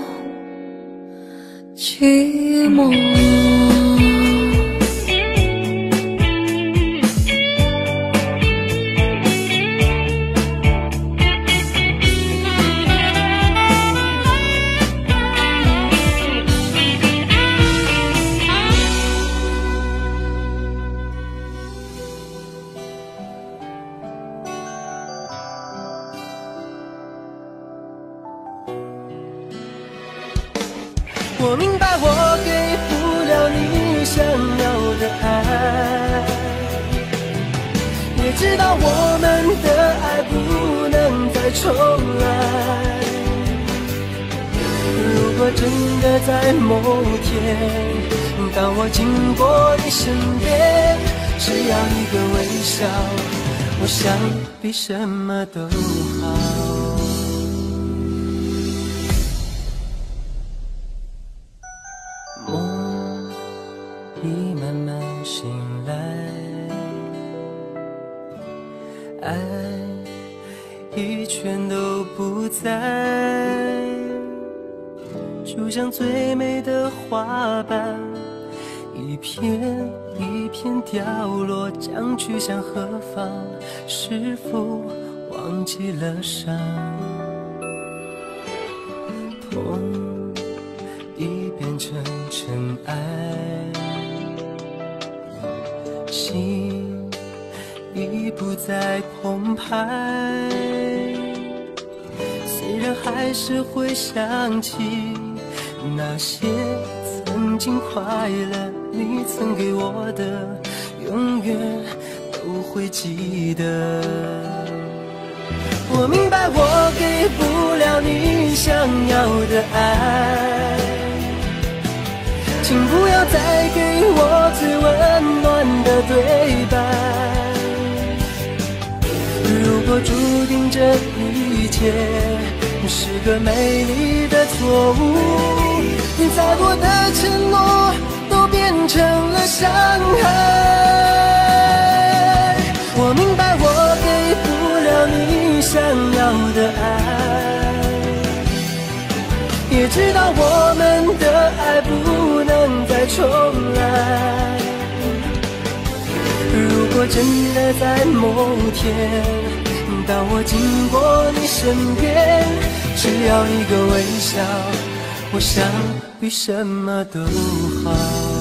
寂寞。 我明白我给不了你想要的爱，也知道我们的爱不能再重来。如果真的在某天，当我经过你身边，只要一个微笑，我想比什么都好。梦已慢慢醒来，爱已全都不在，就像最美的花瓣，一片一片掉落，将去向何方？是否忘记了伤？痛已变成尘埃，心已不再澎湃，虽然还是会想起那些曾经快乐，你曾给我的，永远都会记得。我明白我给不了你想要的爱，请不要再给我最温暖的对白。如果注定这一切是个美丽的错误，再多的承诺都变成了伤害。我明白我给不了你想要的爱，也知道我们的爱不能再重来。 果真的在某天，当我经过你身边，只要一个微笑，我想比什么都好。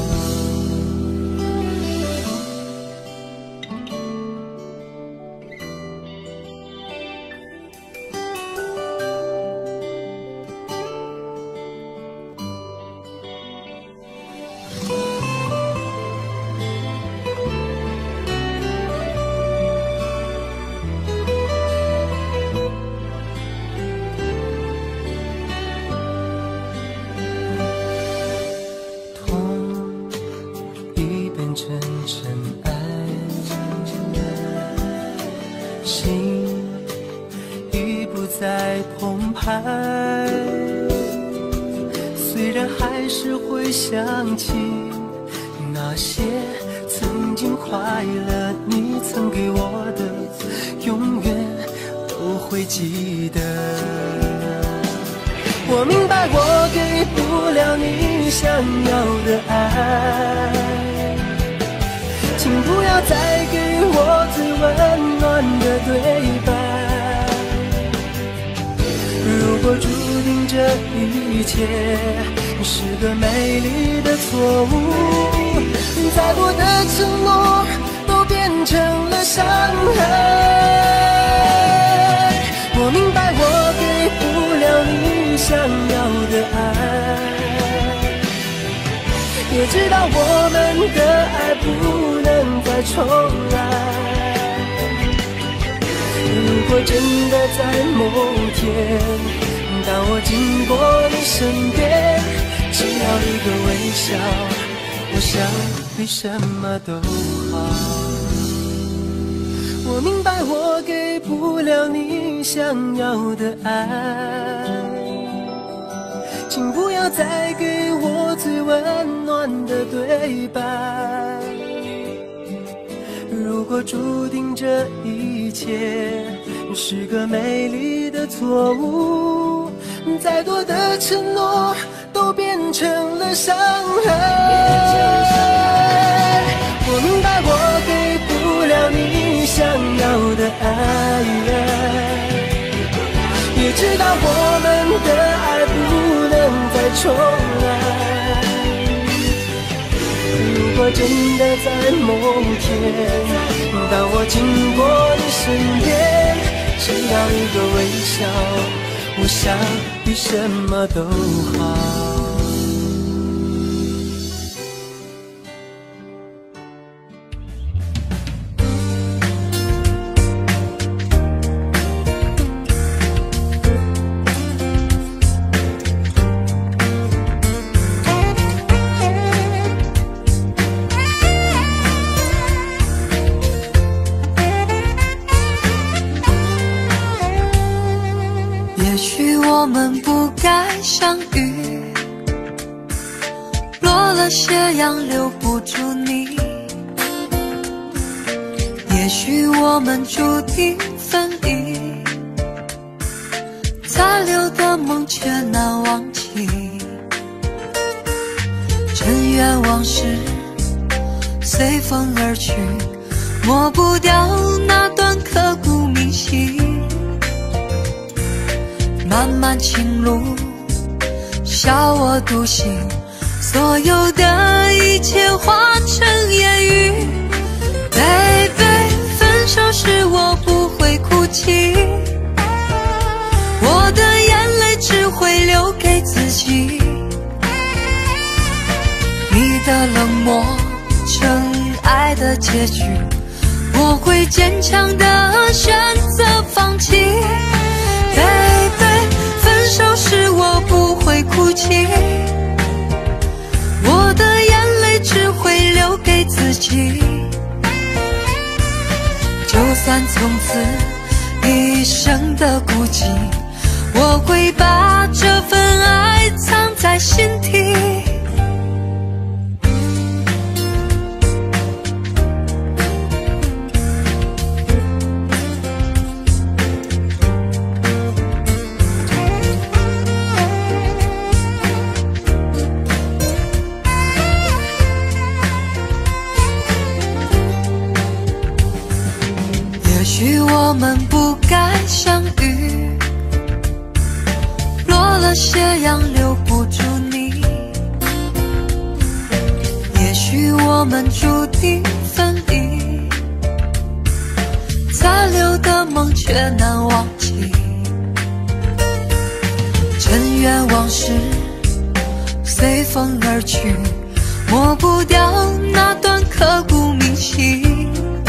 虽然还是会想起那些曾经快乐，你曾给我的，永远都会记得。我明白我给不了你想要的爱，请不要再给我最温暖的对白。如果注定这一切是个美丽的错误，再多的承诺都变成了伤害。我明白我给不了你想要的爱，也知道我们的爱不能再重来。如果真的在某天，当我经过你身边，只要一个微笑，我想比什么都好。我明白我给不了你想要的爱，请不要再给我最温暖的对白。如果注定这一切是个美丽的错误，再多的承诺都变成了伤害。我明白我给不了你想要的爱，也知道我们的爱不能再重来。如果真的在某天，当我经过你身边，只要一个微笑，我想比什么都好。 我们不该相遇，落了斜阳留不住你。也许我们注定分离，残留的梦却难忘记。尘缘往事随风而去，抹不掉那段刻骨铭心。漫漫情路，笑我独行，所有的一切化成烟雨。Baby， 分手时我不会哭泣，我的眼泪只会留给自己。你的冷漠成爱的结局，我会坚强的选择放弃。Baby， 分手时我不会哭泣，我的眼泪只会留给自己。就算从此一生的孤寂，我会把这份爱藏在心底。 许我们不该相遇，落了斜阳留不住你，也许我们注定分离，残留的梦却难忘记。尘缘往事随风而去，抹不掉那段刻骨铭心。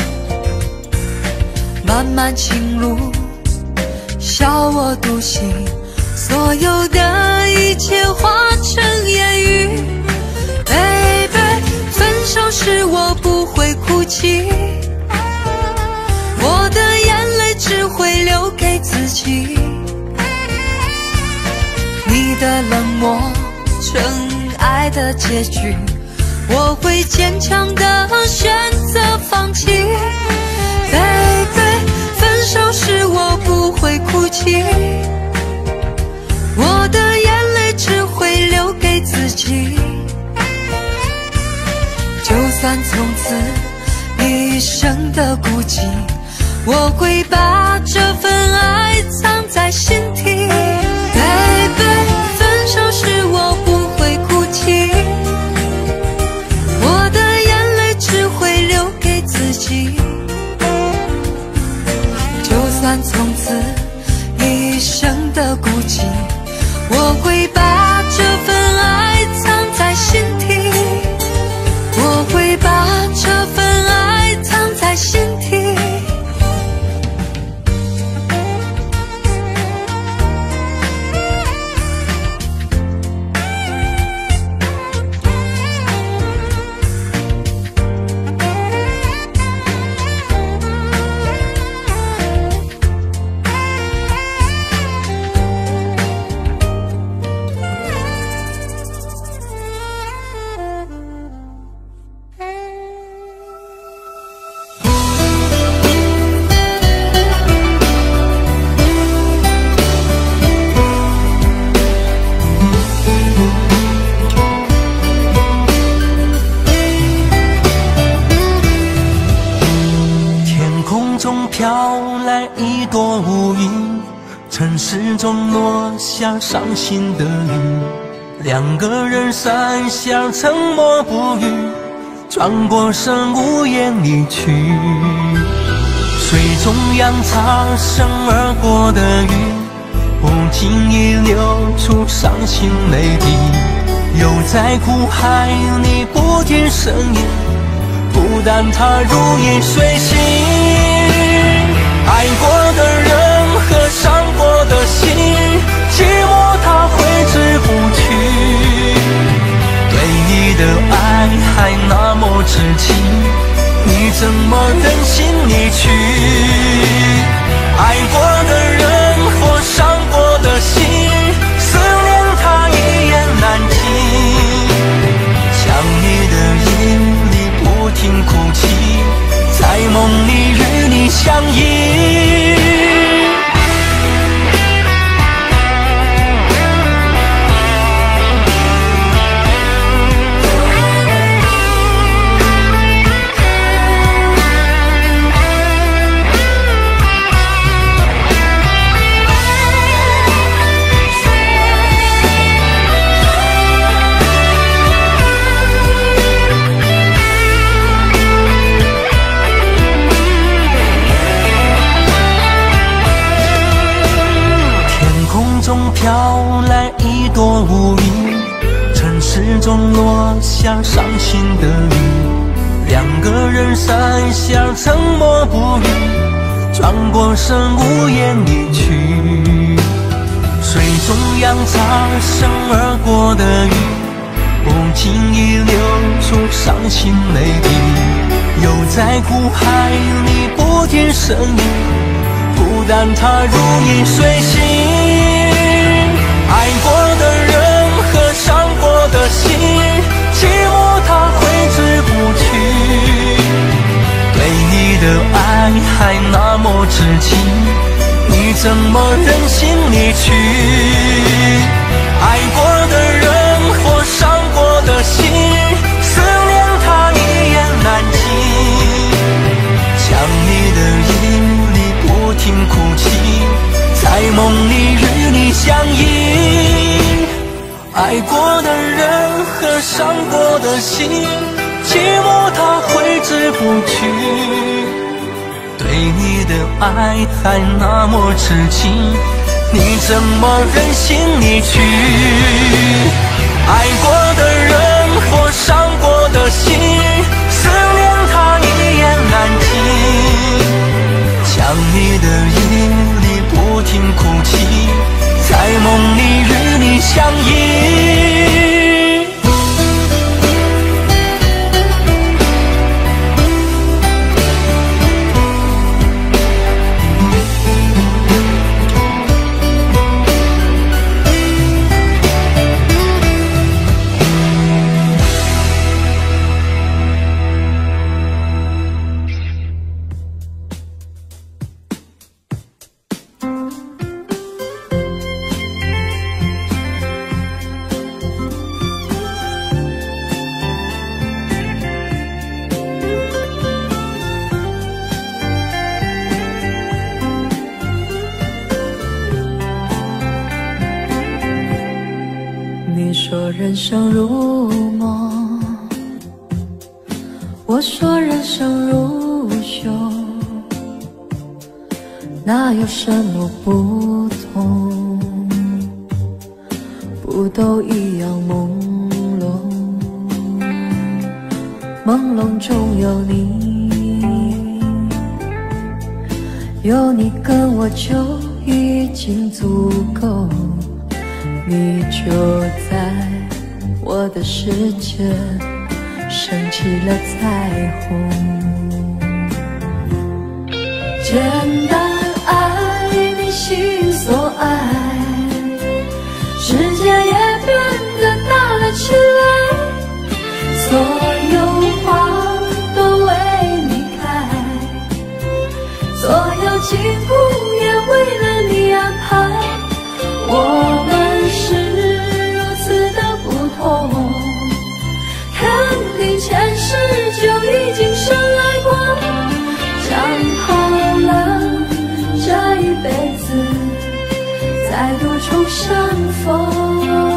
漫漫情路，笑我独行，所有的一切化成烟雨。Baby， 分手时我不会哭泣，我的眼泪只会留给自己。你的冷漠成爱的结局，我会坚强的选择放弃。Baby， 分手时我不会哭泣，我的眼泪只会留给自己。就算从此一生的孤寂，我会把这份爱藏在心底。Baby， 分手时我不会哭泣，我的眼泪只会留给自己。就算从此一生的孤寂，我会把这份爱藏在心底，我会把这份爱藏在心底。 城市中落下伤心的雨，两个人伞下沉默不语，转过身无言离去。水中央擦身而过的鱼，不经意流出伤心泪滴，又在苦海里不停呻吟，不但它如影随形。爱过的人和伤过的心，寂寞它挥之不去。对你的爱还那么痴情，你怎么忍心离去？爱过的人或伤过的心，思念它一言难尽。想你的夜里不停哭泣，在梦里与你相依。飘来一朵乌云，城市中落下伤心的雨，两个人伞下沉默不语，转过身无言离去。水中央擦身而过的鱼，不经意流出伤心泪滴，又在苦海里不停呻吟，不但它如影随形。爱过的人和伤过的心，寂寞它挥之不去。对你的爱还那么痴情，你怎么忍心离去？爱过的人或伤过的心，思念它一言难尽。想你的夜里不去，对你的爱还那么痴情，你怎么忍心离去？爱过的人或伤过的心，思念它一言难尽，想你的夜里不停哭泣，在梦里与你相依。 你说人生如梦，我说人生如秀，哪有什么不同？不都一样朦胧，朦胧中有你，有你跟我就已经足够。你就在我的世界升起了彩虹，简单爱你心所爱，世界也变得大了起来，所有花都为你开，所有景物也为了你安排，我们是如此的不同，肯定前世就已经深爱过，讲好了这一辈子再度重相逢。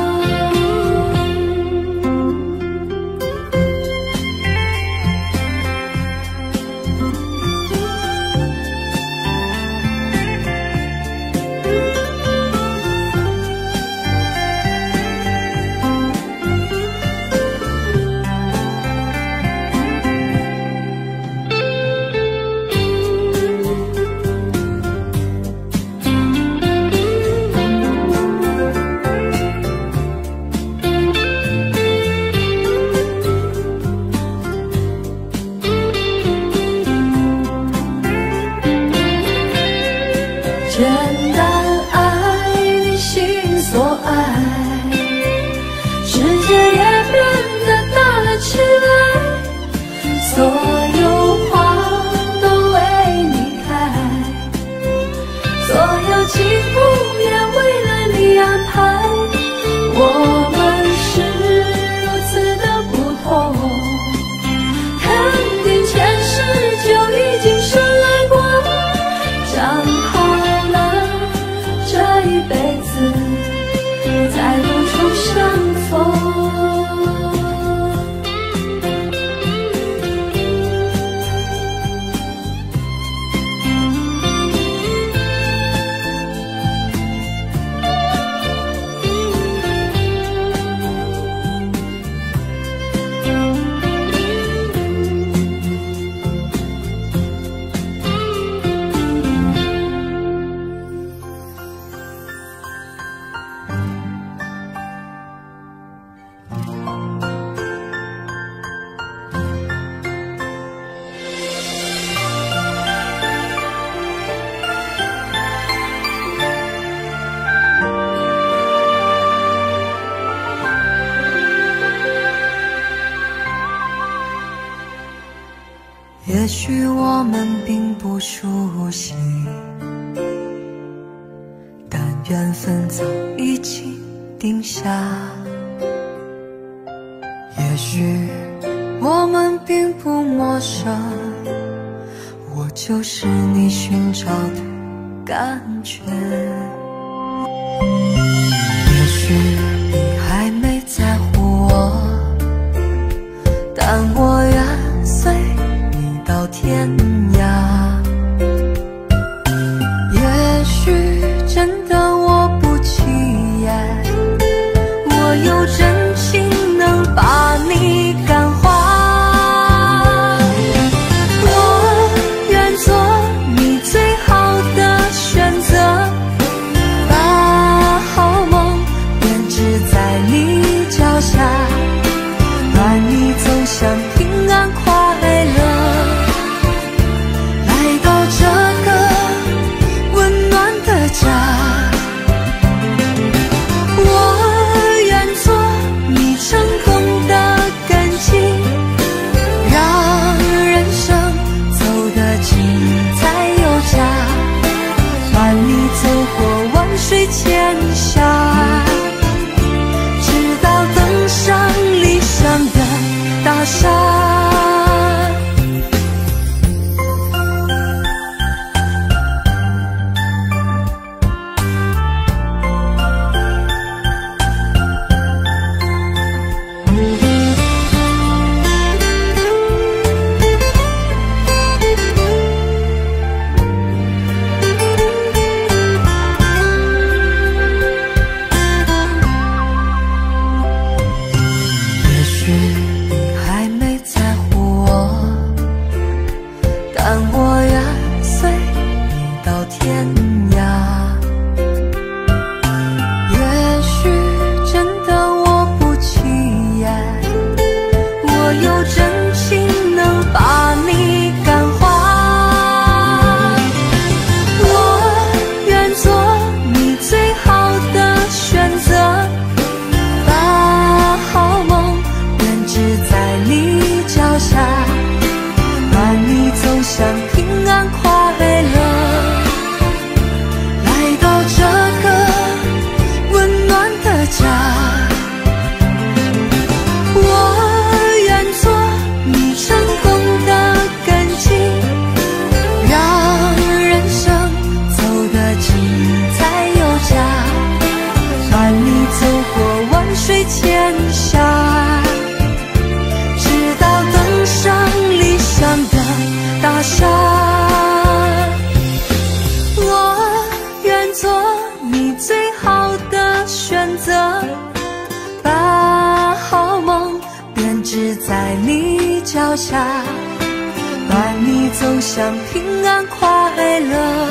简单爱你心所爱，世界也变得大了起来，所有花都为你开，所有景物也为了你安排，我们是如此的不同，肯定前世就已经深爱过，讲好这一辈子再度重相逢。也许我们并不熟悉，但缘分早已经定下。也许我们并不陌生，我就是你寻找的感觉。也许你还没在乎我，但我愿随你向平安快乐。来到这个温暖的家，我愿做你成功的根基，让人生走得精彩有价，伴你走过万水千山，直到登上理想的大山。我愿做你最好的选择，把好梦编织在你脚下，伴你走向平安快乐。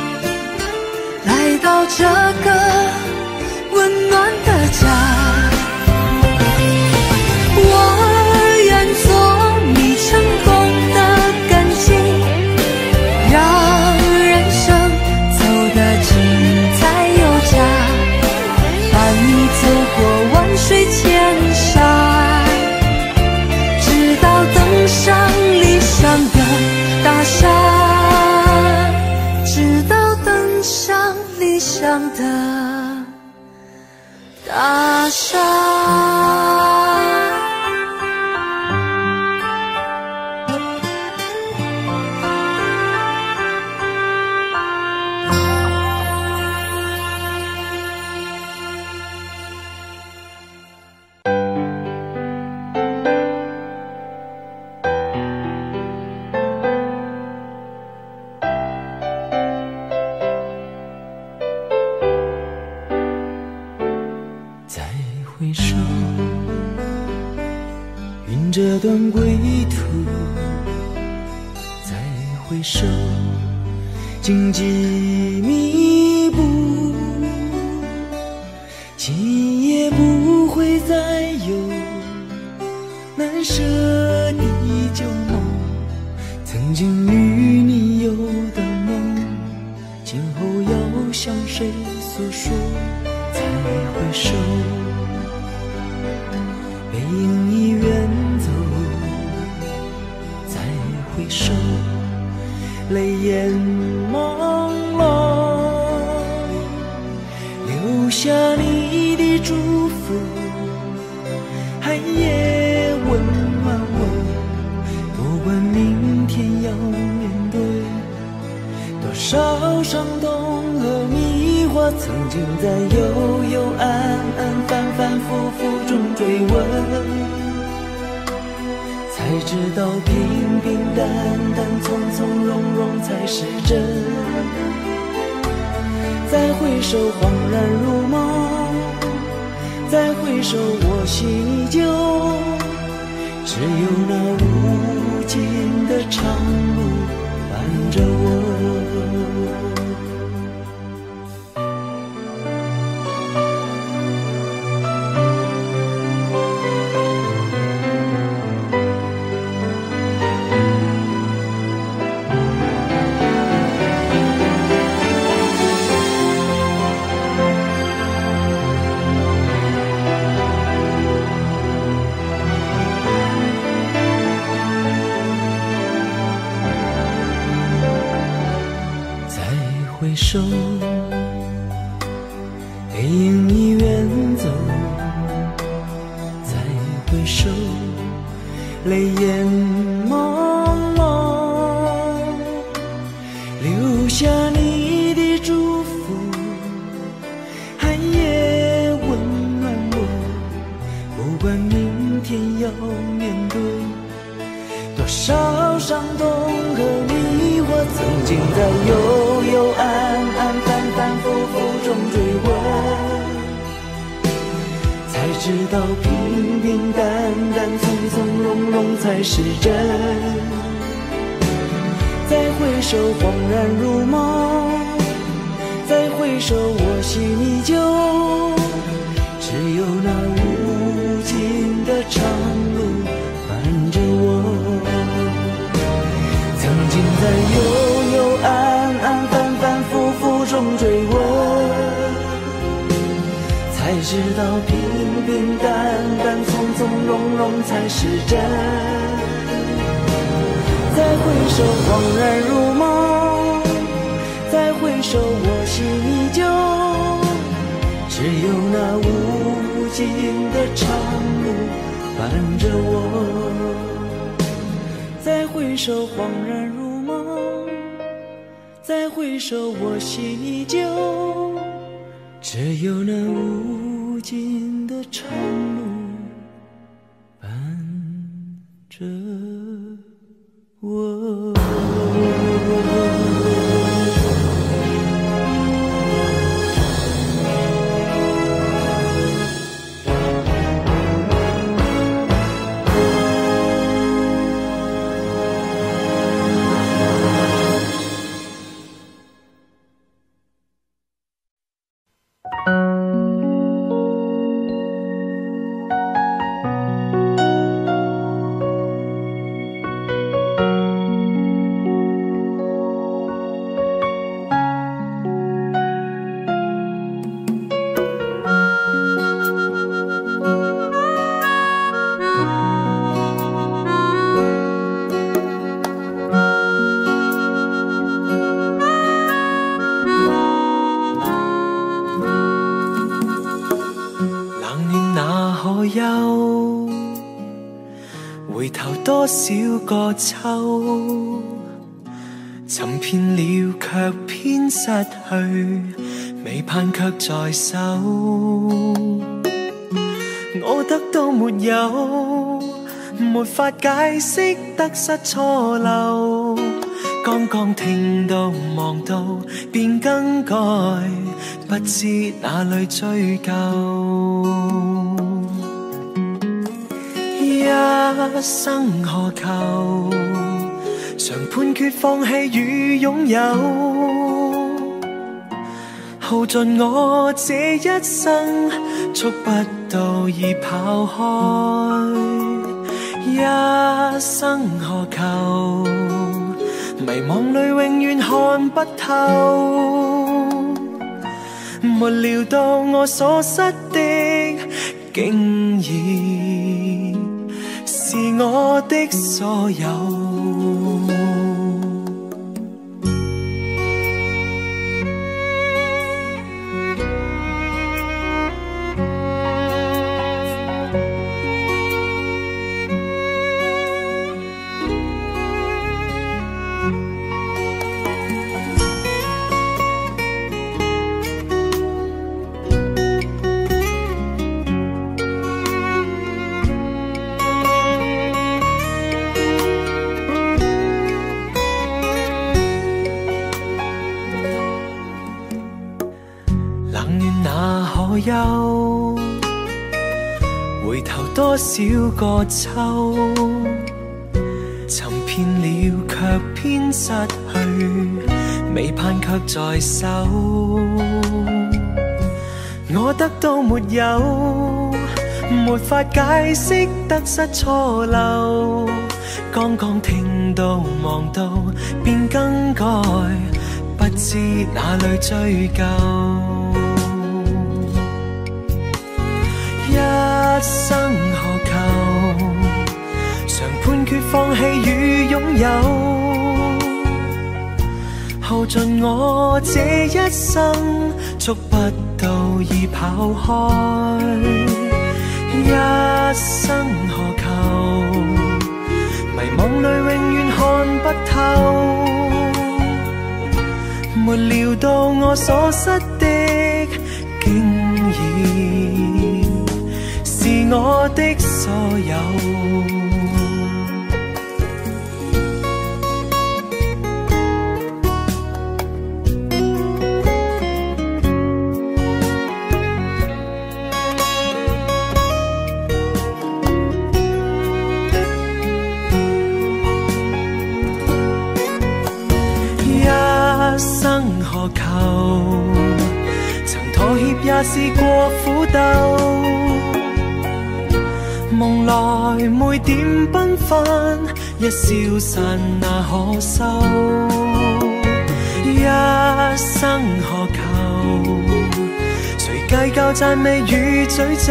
来到这个温暖的家，我愿做你成功的根基，让人生走得精彩有价，伴你走过万水千山，直到登上理想的大山，直到登上理想的大山。 回首，云这段归途，再回首，荆棘密布，今夜不会再有难舍的旧梦，曾经与你有的梦，今后要向谁诉说？再回首，背影已远走，再回首，泪眼朦胧，留下你的祝福，寒夜温暖我。不管明天要面对多少伤痛和迷惑，曾经在幽幽暗暗、反反复复中追问，才知道平平淡淡、从从容容才是真。再回首，恍然如梦；再回首，我心依旧。只有那无尽的长路伴着我。回首，背影已远走，再回首，泪眼朦胧，留下你的祝福，寒夜温暖我。不管明天要面对多少伤痛和迷惑，曾经在幽幽暗暗、反反复复中追问，才知道平平淡淡、从从容容才是真。再回首，恍然如梦；再回首，我心依旧。只有那无尽的长路伴着我。曾经在幽幽暗暗、反反复复中追问，才知道平平淡淡、从从容容才是真。再回首，恍然如梦，再回首，我心依旧，只有那无尽的长路伴着我。再回首，恍然如梦，再回首，我心依旧，只有那无尽的长路伴着我。回頭多少個秋，尋遍了卻偏失去，未盼卻在手。我得到沒有，沒法解釋得失錯漏。剛剛聽到望到便更改，不知哪裏追究。一生何求，常判決放棄與擁有，耗盡我這一生，觸不到已跑開。一生何求，迷惘裏永遠看不透，沒料到我所失的竟然是我的所有。憂，回頭多少個秋，尋遍了卻偏失去，未盼卻在手。我得到沒有，沒法解釋得失錯漏。剛剛聽到望到便更改，不知哪裏追究。一生何求，常判決放棄與擁有，耗盡我這一生，觸不到已跑開。一生何求，迷惘裏永遠看不透，沒料到我所失的竟然是我的所有。一生何求，曾妥協也試過苦鬥，夢來每點繽紛，一消散那可收。一生何求，誰計較讚美與詛咒？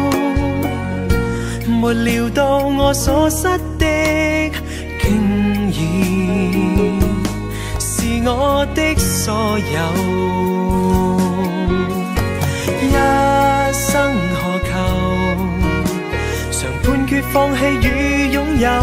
沒料到我所失的竟有。一生何求？常判決放棄與擁有，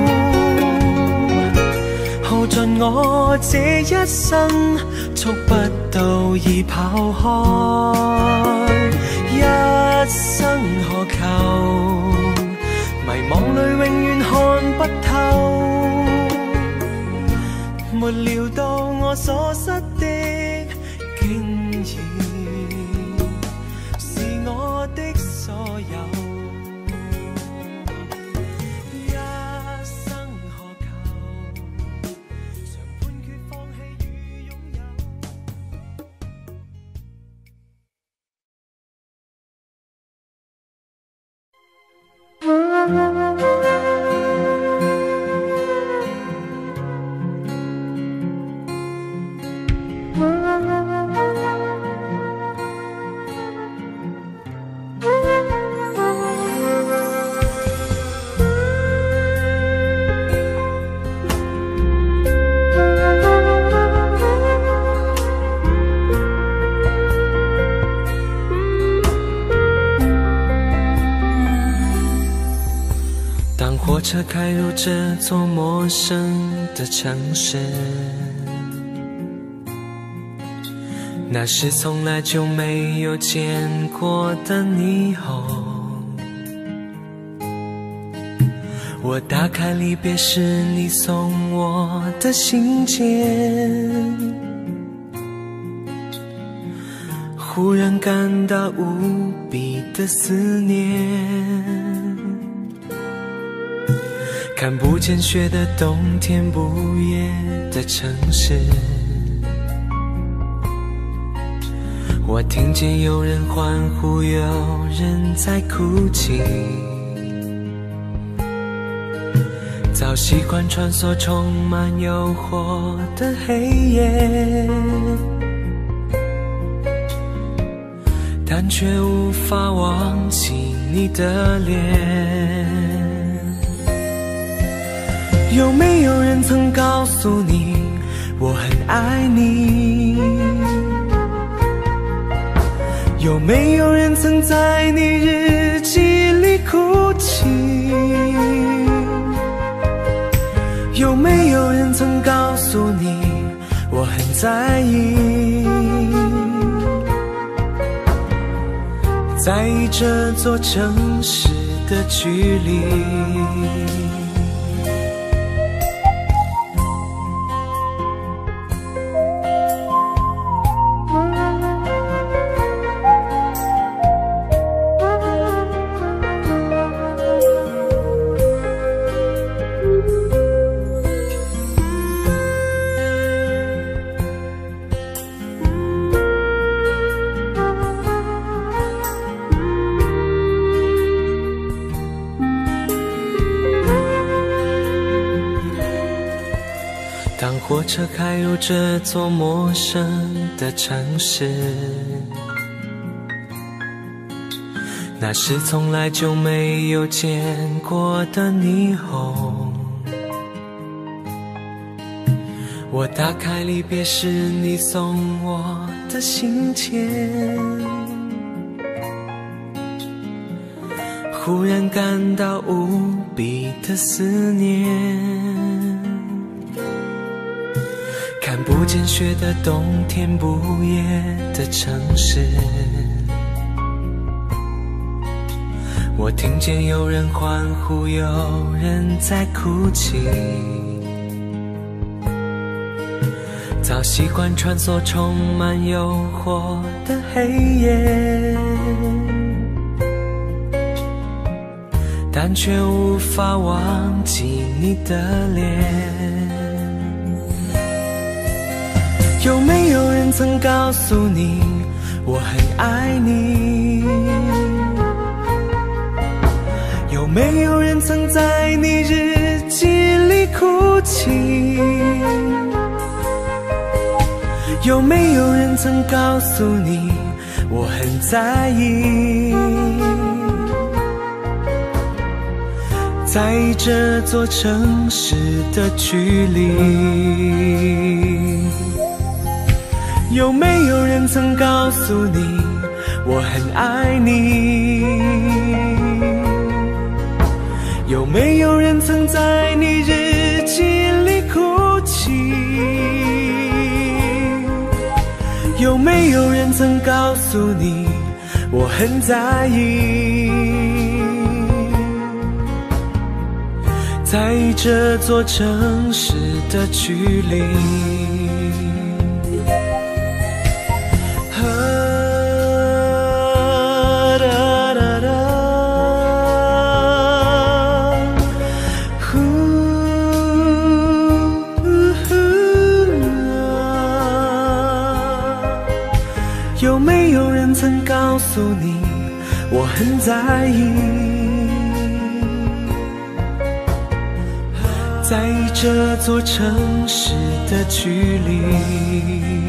耗盡我這一生，觸不到已跑開。一生何求？迷惘裏永遠看不透，沒料到我所失的，竟然是我的所有。火车开入这座陌生的城市，那是从来就没有见过的霓虹。我打开离别时你送我的信件，忽然感到无比的思念。看不见雪的冬天，不夜的城市，我听见有人欢呼，有人在哭泣。早习惯穿梭充满诱惑的黑夜，但却无法忘记你的脸。有没有人曾告诉你我很爱你？有没有人曾在你日记里哭泣？有没有人曾告诉你我很在意？在意这座城市的距离。当火车开入这座陌生的城市，那是从来就没有见过的霓虹。我打开离别时你送我的信件，忽然感到无比的思念。看不见雪的冬天，不夜的城市，我听见有人欢呼，有人在哭泣。早习惯穿梭充满诱惑的黑夜，但却无法忘记你的脸。有没有人曾告诉你我很爱你？有没有人曾在你日记里哭泣？有没有人曾告诉你我很在意？在意这座城市的距离。 有没有人曾告诉你我很爱你？有没有人曾在你日记里哭泣？有没有人曾告诉你我很在意？在这座城市的距离，有没有人曾告诉你我很在意？在这座城市的距离。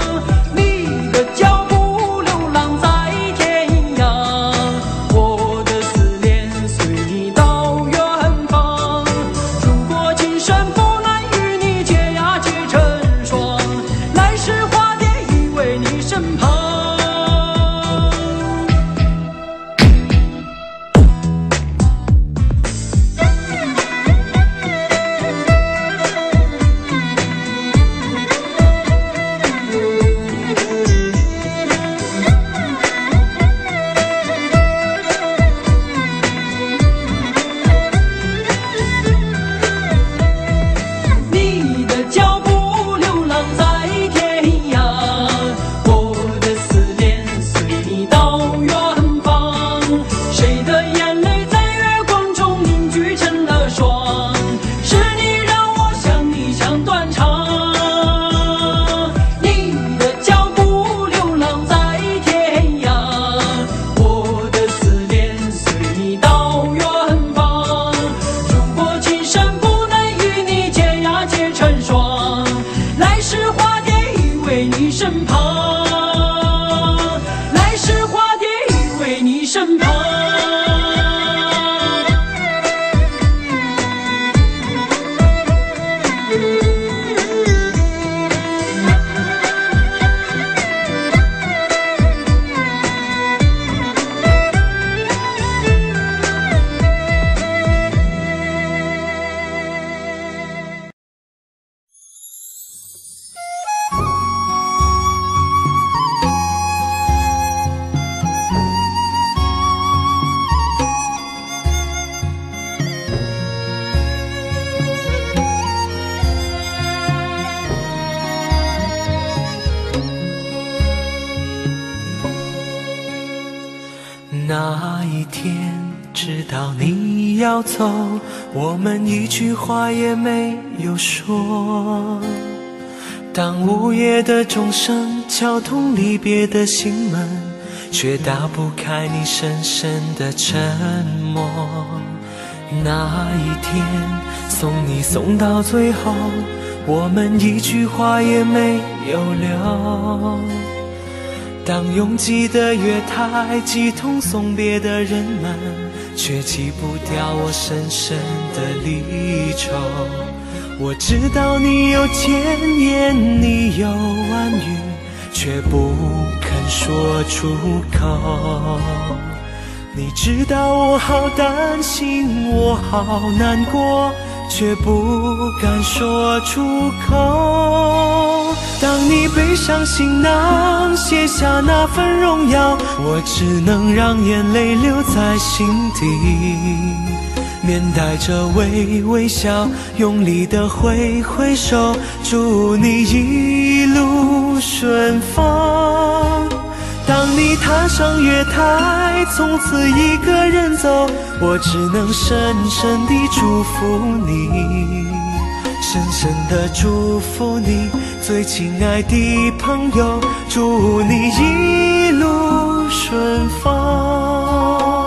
我的身旁。 那一天知道你要走，我们一句话也没有说。当午夜的钟声敲痛离别的心门，却打不开你深深的沉默。那一天送你送到最后，我们一句话也没有留。当拥挤的月台挤痛送别的人们，却挤不掉我深深的离愁。我知道你有千言，你有万语，却不肯说出口。你知道我好担心，我好难过，却不敢说出口。当你背上行囊，卸下那份荣耀，我只能让眼泪留在心底，面带着微微笑，用力地挥挥手，祝你一路顺风。当你踏上月台，从此一个人走，我只能深深地祝福你，深深地祝福你，最亲爱的朋友，祝你一路顺风。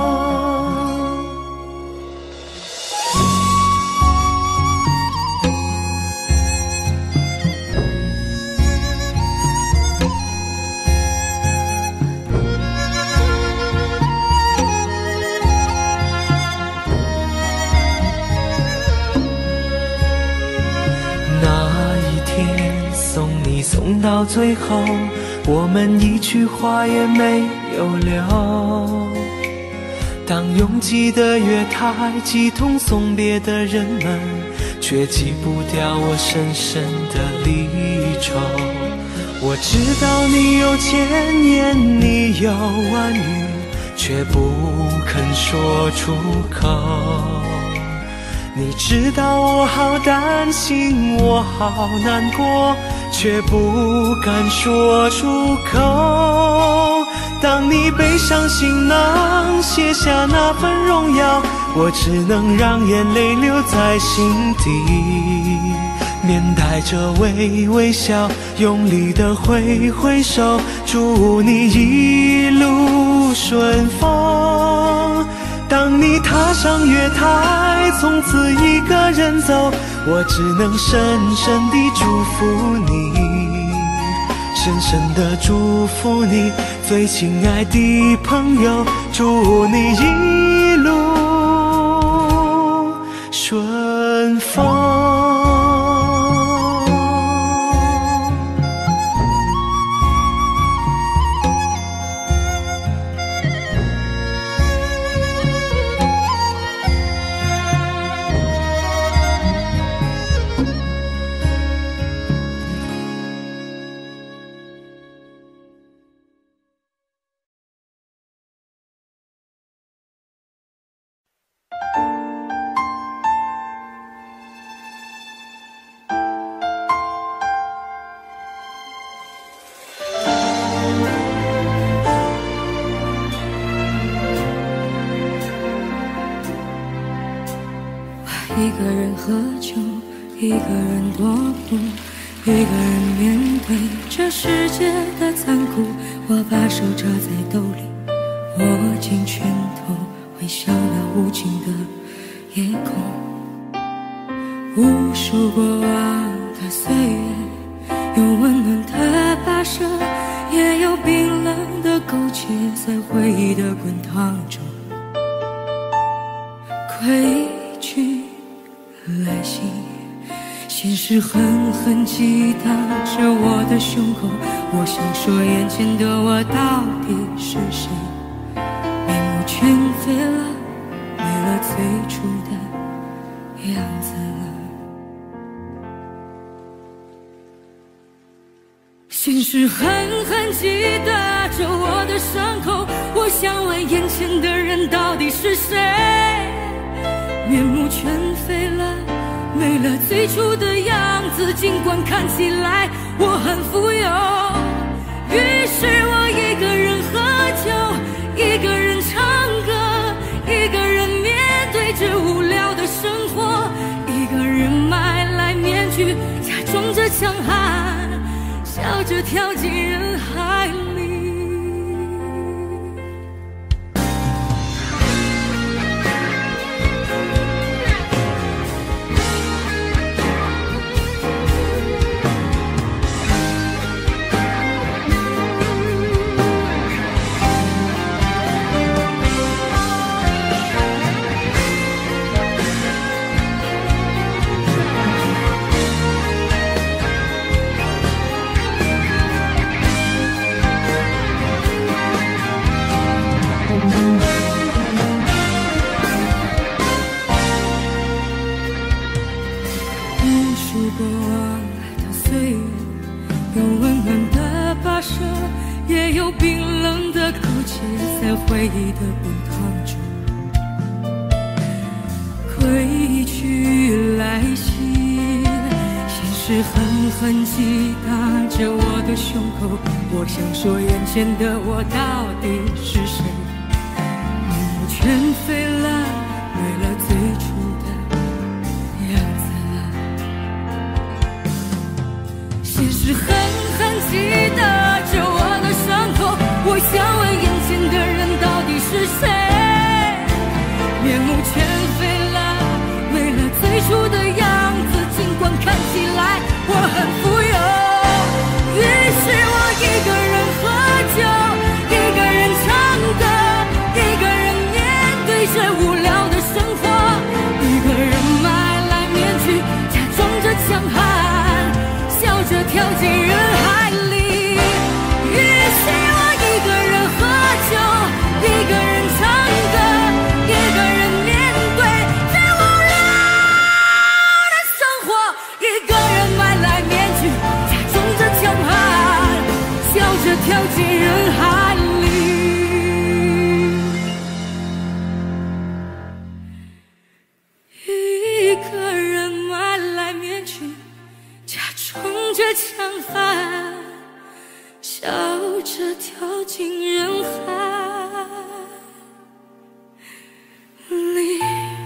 送到最后，我们一句话也没有留。当拥挤的月台挤痛送别的人们，却挤不掉我深深的离愁。我知道你有千言，你有万语，却不肯说出口。你知道我好担心，我好难过，却不敢说出口。当你背上行囊，卸下那份荣耀，我只能让眼泪留在心底，面带着微微笑，用力地挥挥手，祝你一路顺风。当你踏上月台，从此一个人走，我只能深深地祝福你，深深地祝福你，最亲爱的朋友，祝你一路顺风。 一个人喝酒，一个人踱步，一个人面对这世界的残酷。我把手插在兜里，握紧拳头，回想那无尽的夜空。无数过往的岁月，用温暖的跋涉也有冰冷的苟且在回忆的滚烫中归去来兮，现实狠狠击打着我的胸口，我想说眼前的我到底是谁，面目全非了，没了最初的样子了。现实狠狠击打着我的伤口，我想问眼前的人到底是谁，面目全非了，没了最初的样子，尽管看起来我很富有。于是我一个人喝酒，一个人唱歌，一个人面对着无聊的生活，一个人买来面具，假装着强悍，笑着跳进人海里。也有冰冷的苟且在回忆的滚烫中归去来兮，现实狠狠击打着我的胸口，我想说眼前的我到底是谁，面目全非了，没了最初的样子了。现实狠狠击打着我的伤口，我想问眼前的人到底是谁，面目全非了，没了最初的样子，尽管看起来我很富有。于是我一个人喝酒，一个人唱歌，一个人面对着无聊的生活，一个人买来面具，假装着强悍，笑着跳进人海里。于是我一个人喝酒，一个人唱歌，一个人面对最无聊的生活，一个人买来面具，假装着强悍，笑着跳进人海里。一个人买来面具，假装着强悍，笑着跳进人海里。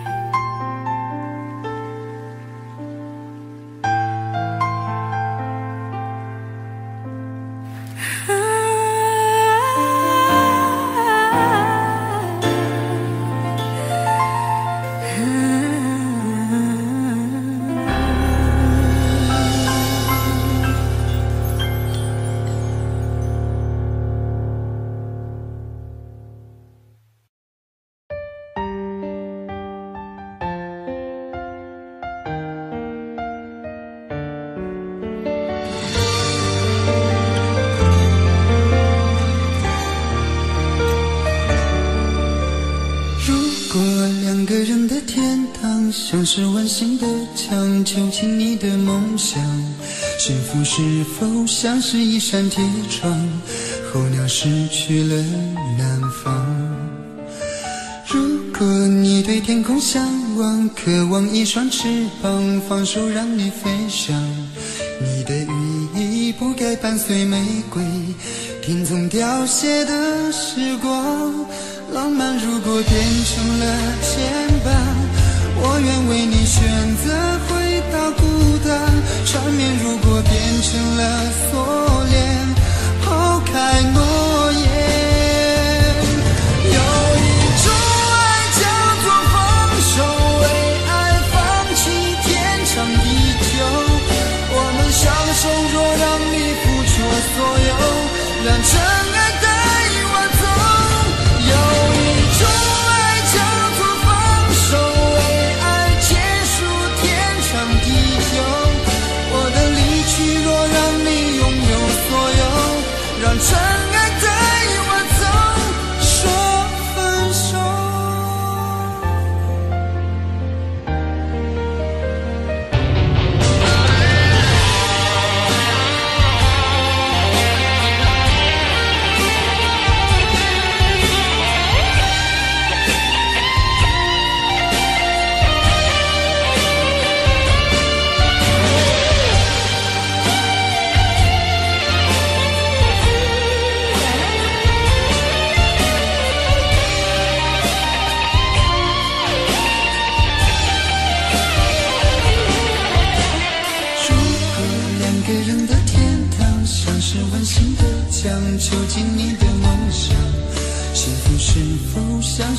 像是完形的墙，囚禁你的梦想。幸福是否像是一扇铁窗，候鸟失去了南方。如果你对天空向往，渴望一双翅膀，放手让你飞翔。你的羽翼不该伴随玫瑰，听从凋谢的时光。浪漫如果变成了牵绊，我愿为你选择回到孤单。缠绵如果变成了锁链，抛开诺言。有一种爱叫做放手，为爱放弃天长地久。我们相守，若让你付出所有，然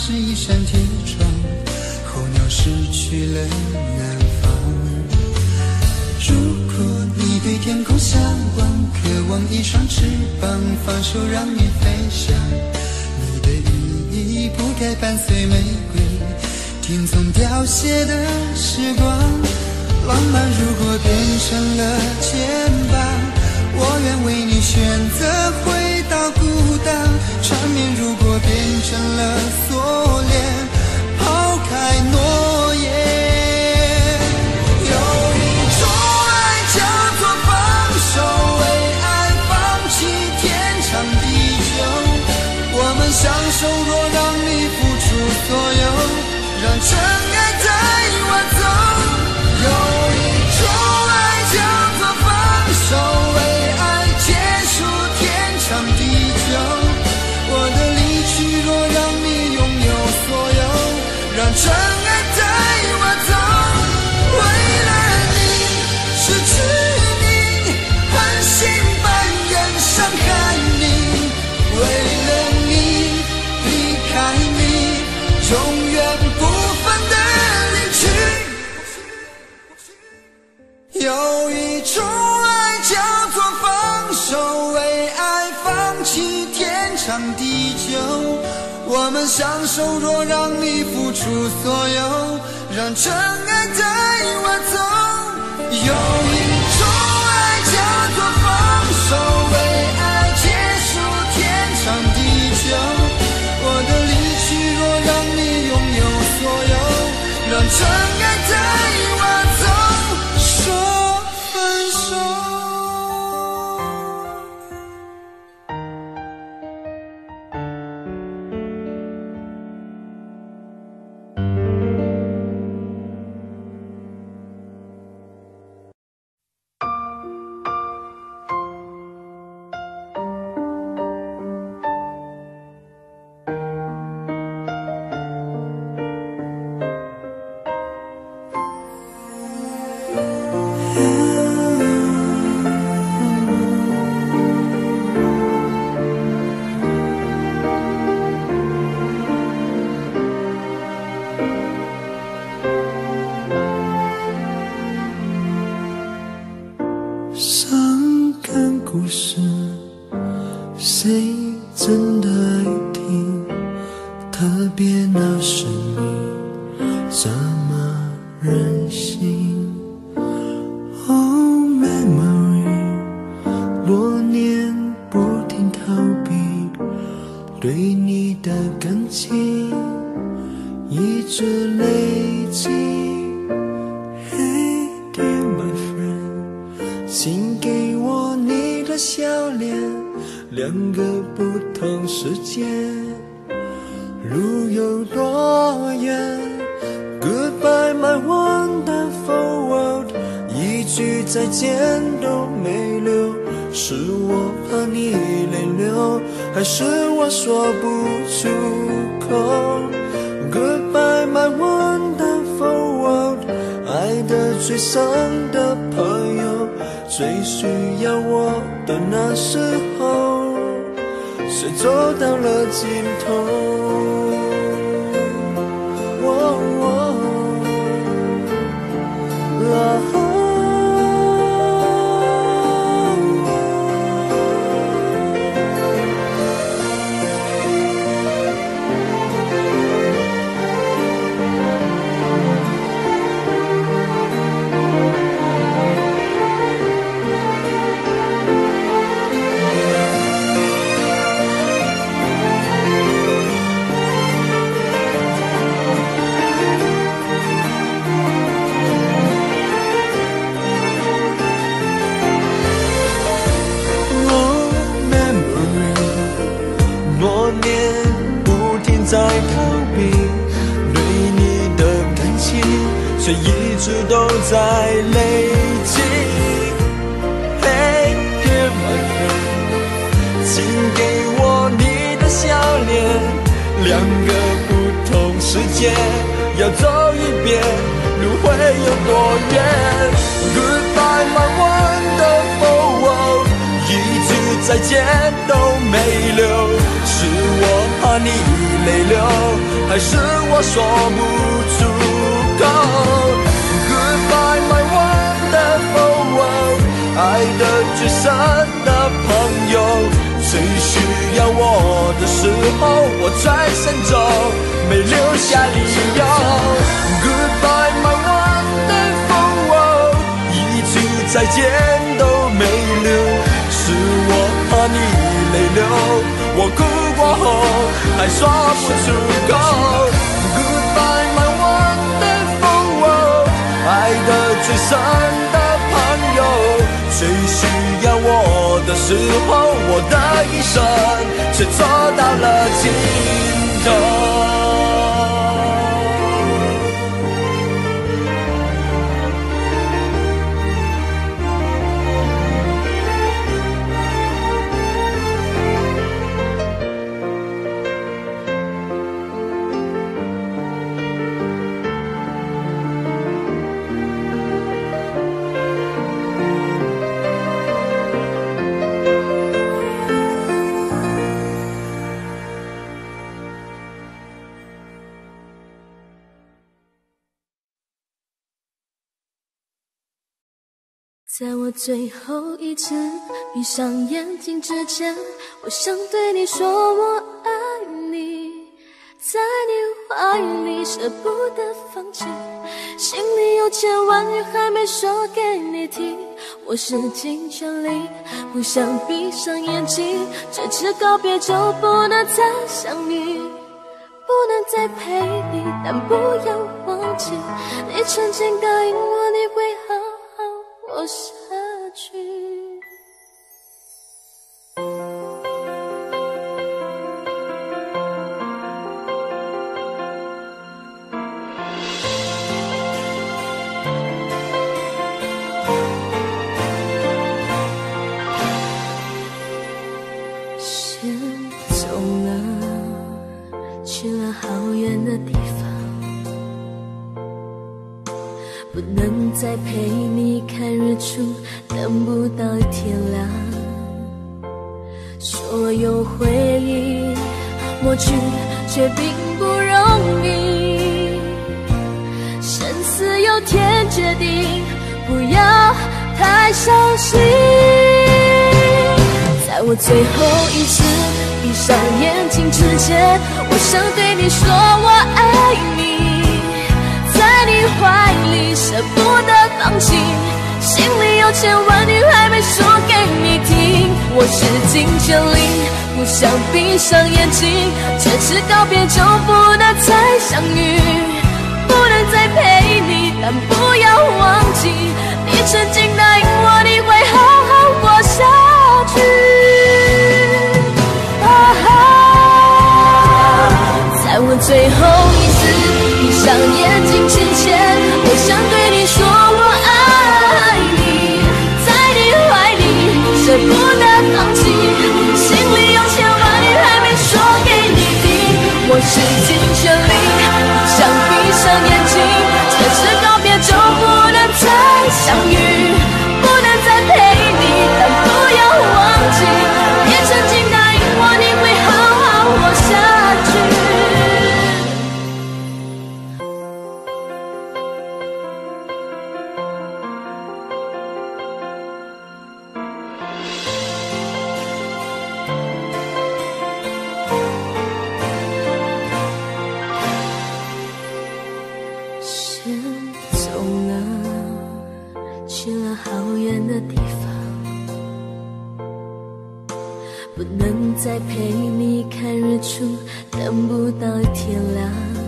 是一扇铁窗，候鸟失去了南方。如果你对天空向往，渴望一双翅膀，放手让你飞翔，你的羽翼不该伴随玫瑰听从凋谢的时光。浪漫如果变成了肩膀，我愿为你选择回到孤岛。缠绵如果变成了锁链，抛开诺言。有一种爱叫做放手，为爱放弃天长地久。我们相守，若让你付出所有，让真爱带我走。有一种爱叫做放手，为爱结束天长地久。我的离去若让你拥有所有，让真爱带我走。为了你失去你，狠心扮演伤害你。为了你离开你，永远不分的离去。有一种爱叫做放手，为爱放弃天长地久。我们相守，若让你付出所有，让真爱带我走。有一种爱叫做放手，为爱结束天长地久。我的离去若让你拥有所有，让真爱带我走。说分手。 伤感故事，谁真的爱听？特别那是你这么任性。Oh memory， 多年不停逃避对你的感情，一直累积。Hey dear my friend，请给我你的笑脸，两个不同世界，路有多远 ？Goodbye my wonderful world， 一句再见都没留，是我怕你泪流，还是我说不出口 ？Goodbye my wonderful world， 爱得最深的朋友。最需要我的那时候，谁走到了尽头？哦哦啊在逃避对你的感情，却一直都在累积。Hey dear my friend， 请给我你的笑脸，两个不同世界，要走一遍，路会有多远 ？Goodbye my wonderful world， 一直在再见都没留，是我怕你泪流，还是我说不出口 Goodbye my wonderful world， 爱的最深的朋友，最需要我的时候，我转身走，没留下理由 Goodbye my wonderful world， 一句再见都没留，是我怕你泪流，我哭过后还说不出口 Goodbye my wonderful world， 爱的最深的朋友，最需要我的时候，我的一生却走到了尽头。 在我最后一次闭上眼睛之前，我想对你说我爱你，在你怀里舍不得放弃，心里有千万语还没说给你听，我使尽全力不想闭上眼睛，这次告别就不能再相遇，不能再陪你，但不要忘记你曾经答应我你会好好活下去。先走了，去了好远的地方，不能再陪你看日出，等不到天亮。所有回忆抹去，却并不容易。生死有天决定，不要太伤心。在我最后一次闭上眼睛之前，我想对你说我爱你，在你怀里舍不得放弃，心里有千万语还没说给你听，我使尽全力不想闭上眼睛，这次告别就不能再相遇，不能再陪你，但不要忘记你曾经答应我你会好好活下去。在我最后一次闭上眼睛之前，我想对你说我爱你，在你怀里舍不得放弃，心里有千万语还没说给你听，我使尽全力不想闭上眼睛，这次告别就不能再相遇，不能再陪你，但不要忘记你曾经答应我你会好好活下去。先走了，去了好远的地方，不能再陪你看日出，等不到天亮。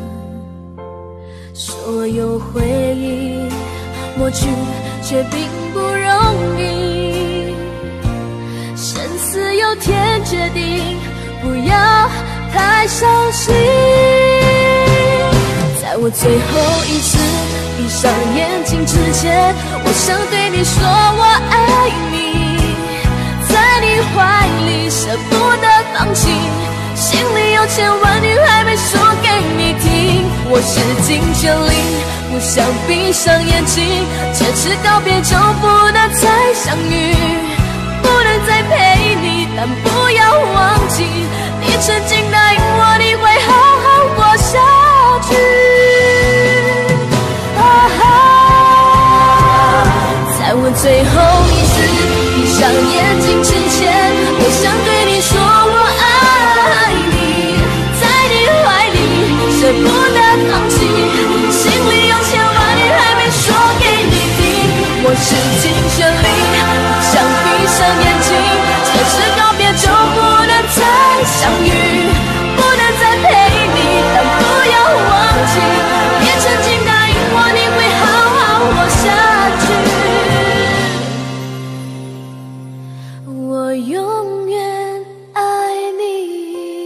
所有回忆抹去，却并不容易。生死有天决定，不要太伤心。在我最后一次闭上眼睛之前，我想对你说我爱你，在你怀里舍不得放弃，心里有千万语还没说给你听，我使尽全力不想闭上眼睛，这次告别就不能再相遇，不能再陪你， 但不要忘记，你曾经答应我，你会好好活下去。啊哈，在我最后一次闭上眼睛之前，我想对你说我爱你，在你怀里舍不得放弃，心里有千万语还没说给你听，我使尽全力，想闭上眼睛，这是告别就不能再相遇，不能再陪你，但不要忘记，别曾经答应我你会好好活下去，我永远爱你。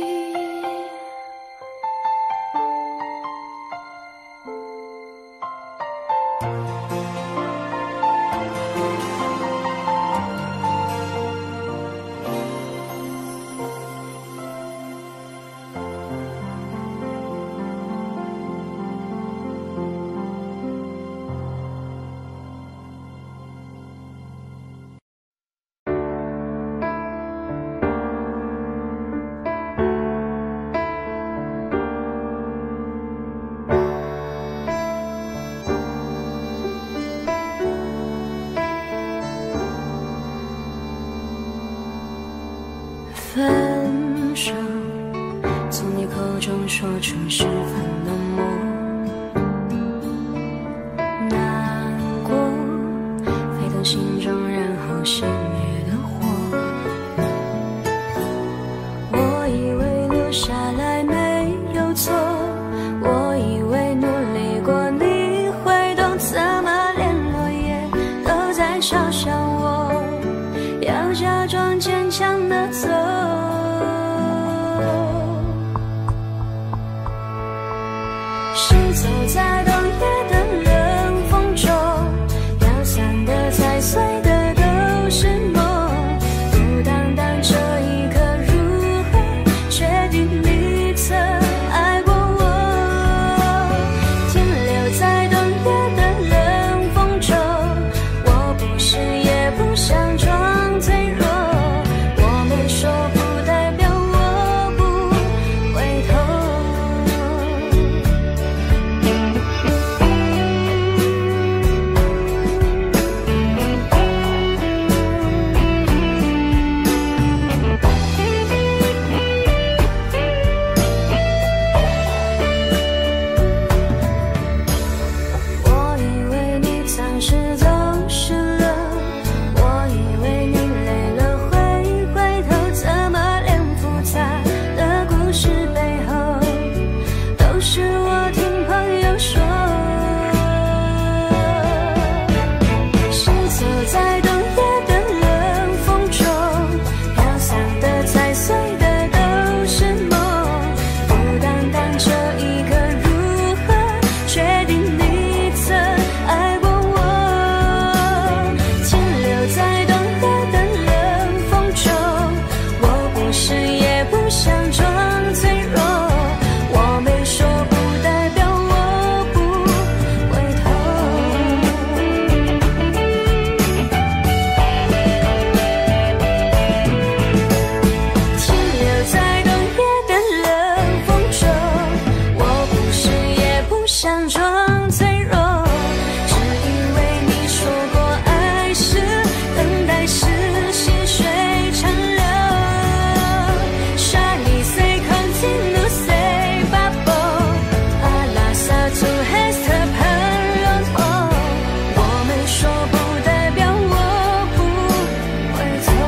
分手，从你口中说出十分冷漠，难过沸腾心中，然后熄灭的火。我以为留下来没有错，我以为努力过你会懂，怎么连落叶都在嘲笑我，要假装坚强的走。是走在冬夜的冷风中，飘散的踩碎的都是梦，不单单这一刻如何确定你曾爱过我，停留在冬夜的冷风中，我不是也不想装脆弱，我没说不代表我不回头。我以为你暂时走失了，我以为你累了会回头，怎么连复杂的故事背后都是我听朋友说，是走在冬夜的冷风中，飘散的踩碎的都是梦，不单单这一刻如何确定你曾爱过我，停留在冬夜的冷风中，我不是也不想装脆弱，我没说不代表我不回头。停留在冬夜的冷风中，我不是也不想装脆弱，只因为你说过爱是等待是细水长流。Shiny say continue say bubble， 阿拉萨图 has the pearl on， 我没说不代表我不回头。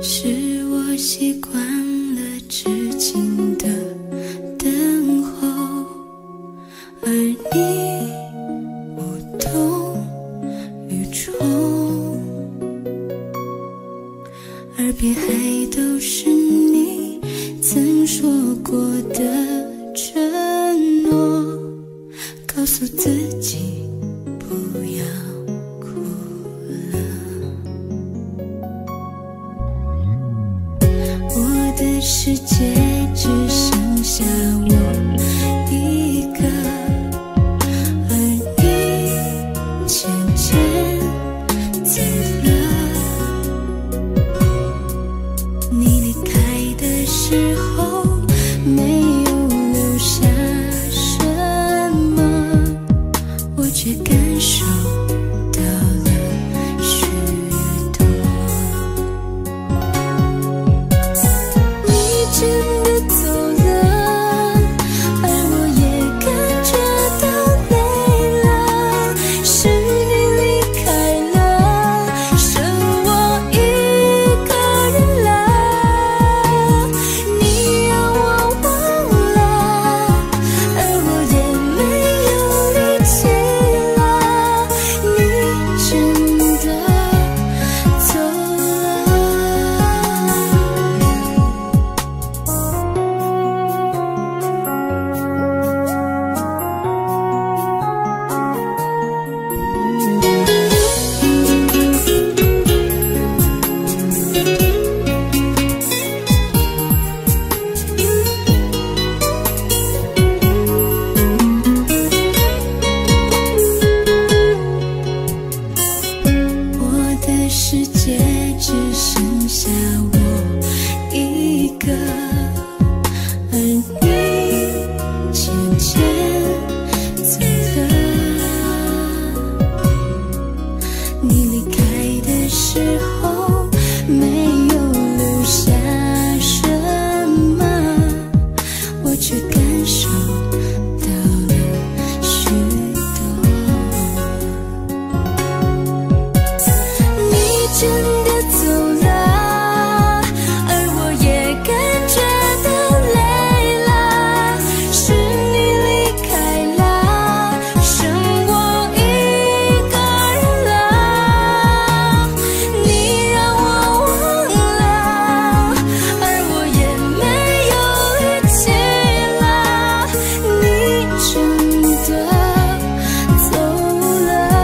是我习惯了痴情的等候，而你无动于衷，耳边还都是你曾说过的承诺，告诉自己不要哭了。我的世界只剩下我一个，而你渐渐走了。你离开的时候没有留下什么，我却感受到了许多。你真的走了，而我也感觉到累了，是你离开了，剩我一个人了。你让我忘了，而我也没有力气了。你真的走了。我的世界只剩下我一个，而你渐渐走了。你离开的时候没有留下什么，我却感受到了许多。你真的走了，而我也感觉到累了，是你离开了，剩我一个人了。你让我忘了，而我也没有力气了。你真的走了。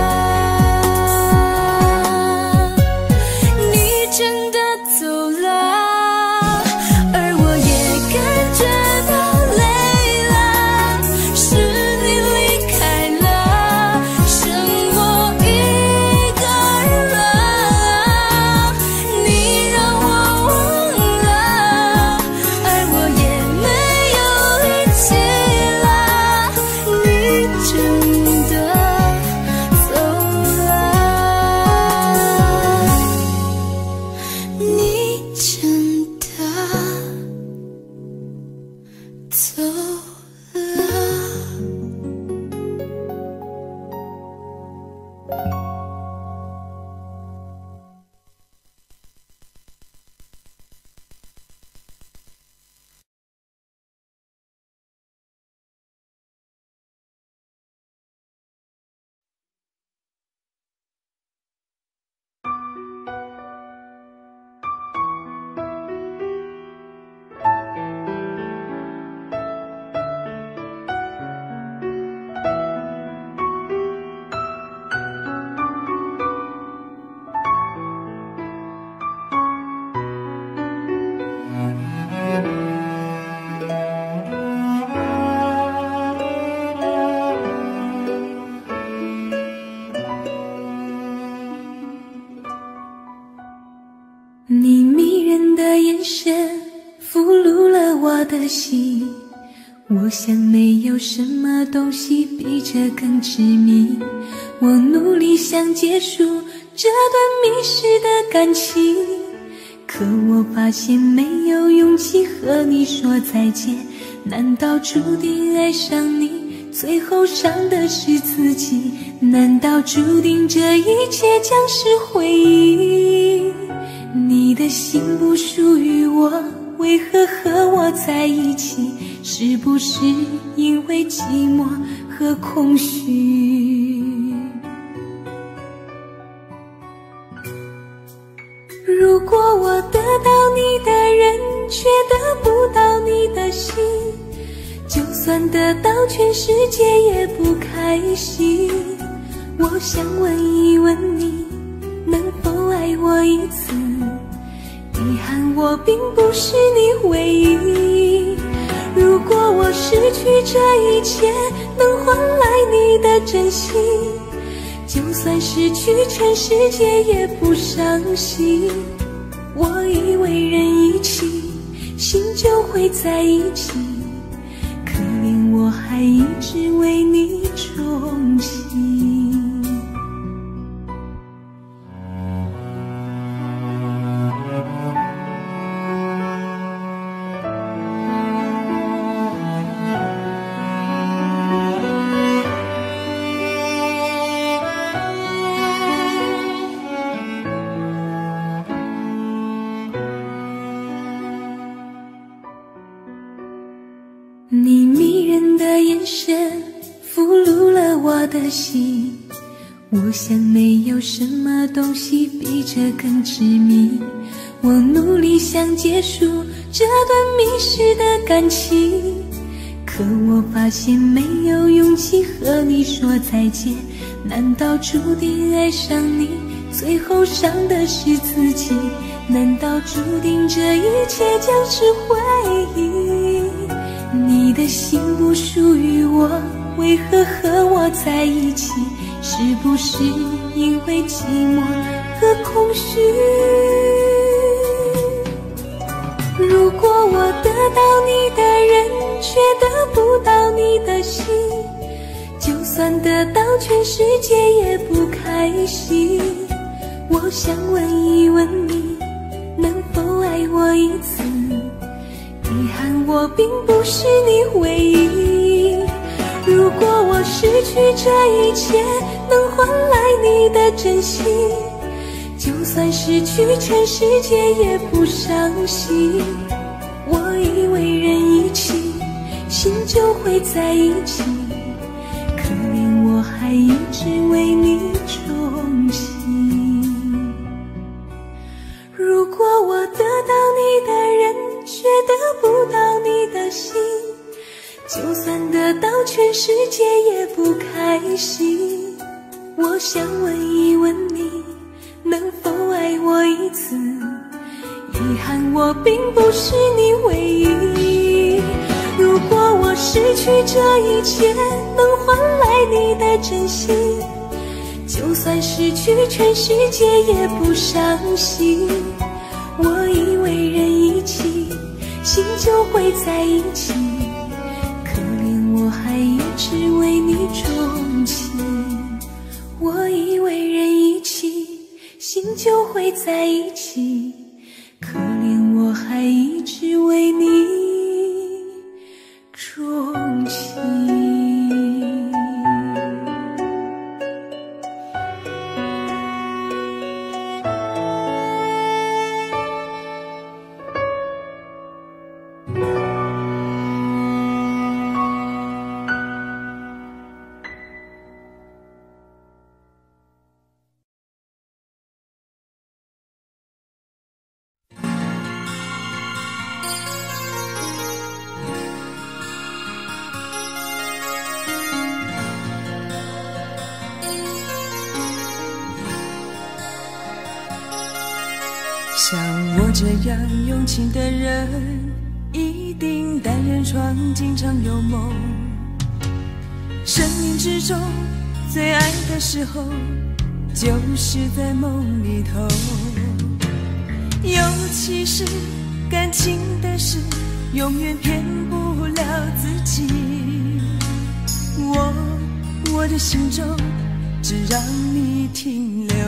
你真的走了，而我也感觉到累了，是你离开了，剩我一个人了。你让我忘了，而我也没有力气了。你真的走了。你真的走了。你迷人的眼神俘虏了我的心，我想没有什么东西比这更致命。我努力想结束这段迷失的感情，可我发现没有勇气和你说再见。难道注定爱上你，最后伤的是自己？难道注定这一切将是回忆？你的心不属于我，为何和我在一起？是不是因为寂寞和空虚？如果我得到你的人，却得不到你的心，就算得到全世界也不开心。我想问一问你，能否爱我一次？遗憾我并不是你唯一。如果我失去这一切，能换来你的真心，就算失去全世界也不伤心。我以为人一起，心就会在一起，可怜我还一直为你钟情。你迷人的眼神俘虏了我的心，我想没有什么东西比这更致命。我努力想结束这段迷失的感情，可我发现没有勇气和你说再见。难道注定爱上你，最后伤的是自己？难道注定这一切将是回忆？你的心不属于我，为何和我在一起？是不是因为寂寞和空虚？如果我得到你的人，却得不到你的心，就算得到全世界也不开心。我想问一问你，能否爱我一次？遗憾我并不是你唯一。如果我失去这一切，能换来你的真心，就算失去全世界也不伤心。我以为人一起，心就会在一起，可怜我还一直为你钟情。如果我得到你的人，却得不到你的心，就算得到全世界也不开心。我想问一问你，能否爱我一次？遗憾我并不是你唯一。如果我失去这一切，能换来你的真心，就算失去全世界也不伤心。我以为人一起，心就会在一起，可怜我还一直为你钟情。我以为人一起，心就会在一起，可怜我还一直为你钟情。 像我这样用情的人，一定单人床，经常有梦。生命之中最爱的时候，就是在梦里头。尤其是感情的事，永远骗不了自己。我我的心中只让你停留。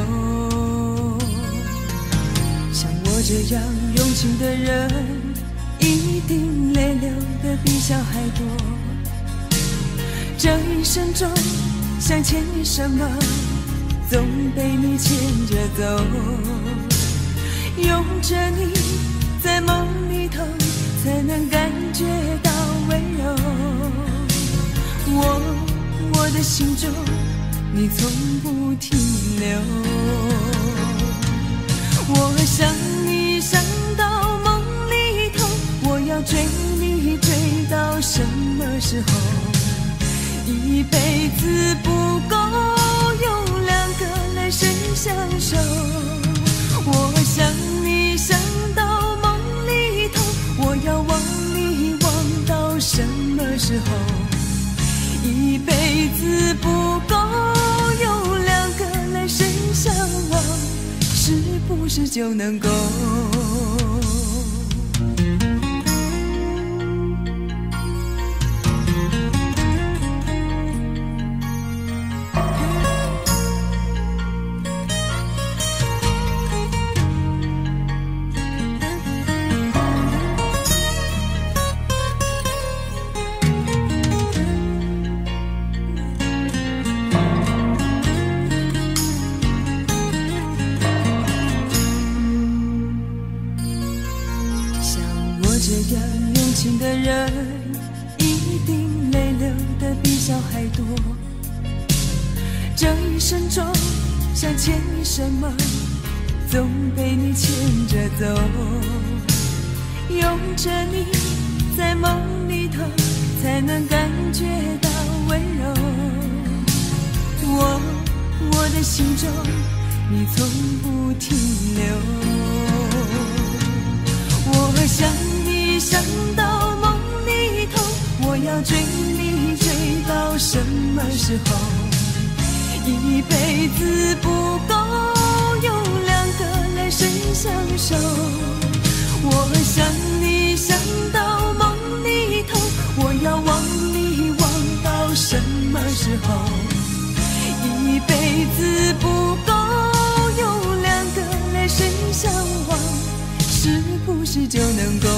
像我这样用情的人，一定泪流的比小孩多。这一生中想牵你什么，总被你牵着走。用着你在梦里头才能感觉到温柔。我我的心中你从不停留，我想你想到梦里头，我要追你追到什么时候？一辈子不够用两个来生相守，我想你想到梦里头，我要忘你忘到什么时候？一辈子不够用两个来生相望，是不是就能够？这样用情的人，一定泪流的比小孩多。这一生中想牵你什么，总被你牵着走。拥着你在梦里头，才能感觉到温柔。我我的心中，你从不停留。我想你想到梦里头，我要追你追到什么时候？一辈子不够用两个来生相守。我想你想到梦里头，我要忘你忘到什么时候？一辈子不够用两个来生相望，是不是就能够？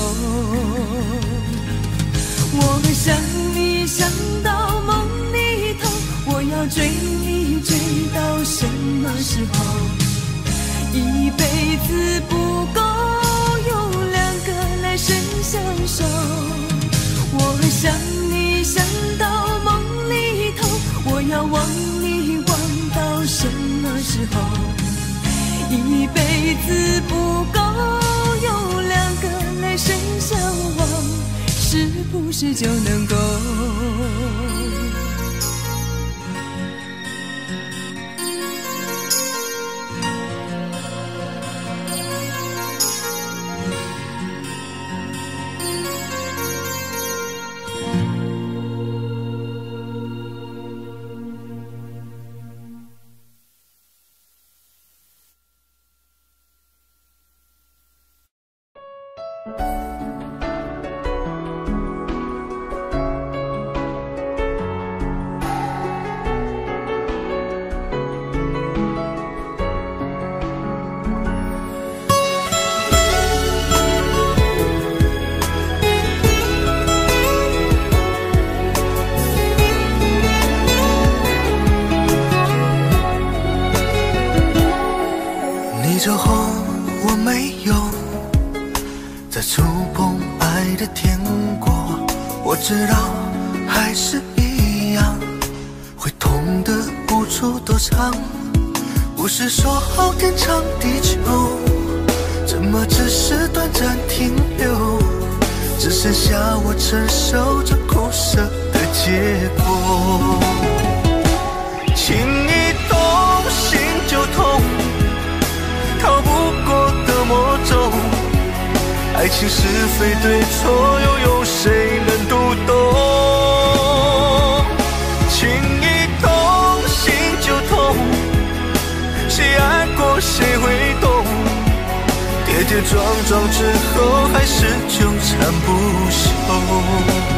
我想你想到梦里头，我要追你追到什么时候？一辈子不够用两个来生相守。我想你想到梦里头，我要忘你忘到什么时候？一辈子不够用两个来生相望，是不是就能够？ 你走后，我没有再触碰爱的天国。我知道还是一样，会痛得无处躲藏。不是说好天长地久，怎么只是短暂停留？只剩下我承受着苦涩的结果。情一动，心就痛，逃不过的魔咒。爱情是非对错，又有谁能读懂？情一动，心就痛，谁爱过谁会懂？跌跌撞撞之后，还是纠缠不休。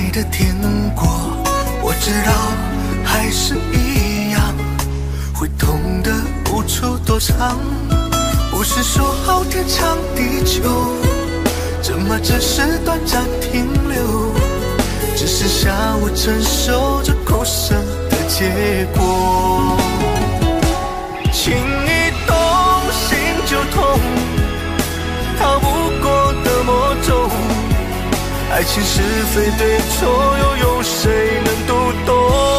你的天国，我知道还是一样，会痛的无处躲藏。不是说好天长地久，怎么只是短暂停留？只剩下我承受着苦涩的结果。轻一动心就痛，逃不过的魔咒。爱情是非对错，又有谁能读懂？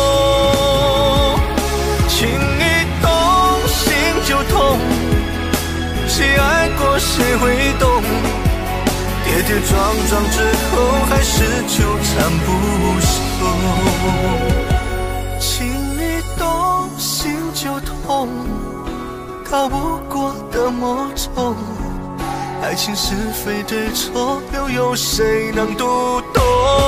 轻一动心就痛，谁爱过谁会懂？跌跌撞撞之后，还是纠缠不休。轻一动心就痛，逃不过的魔咒。爱情是非对错，又有谁能读懂？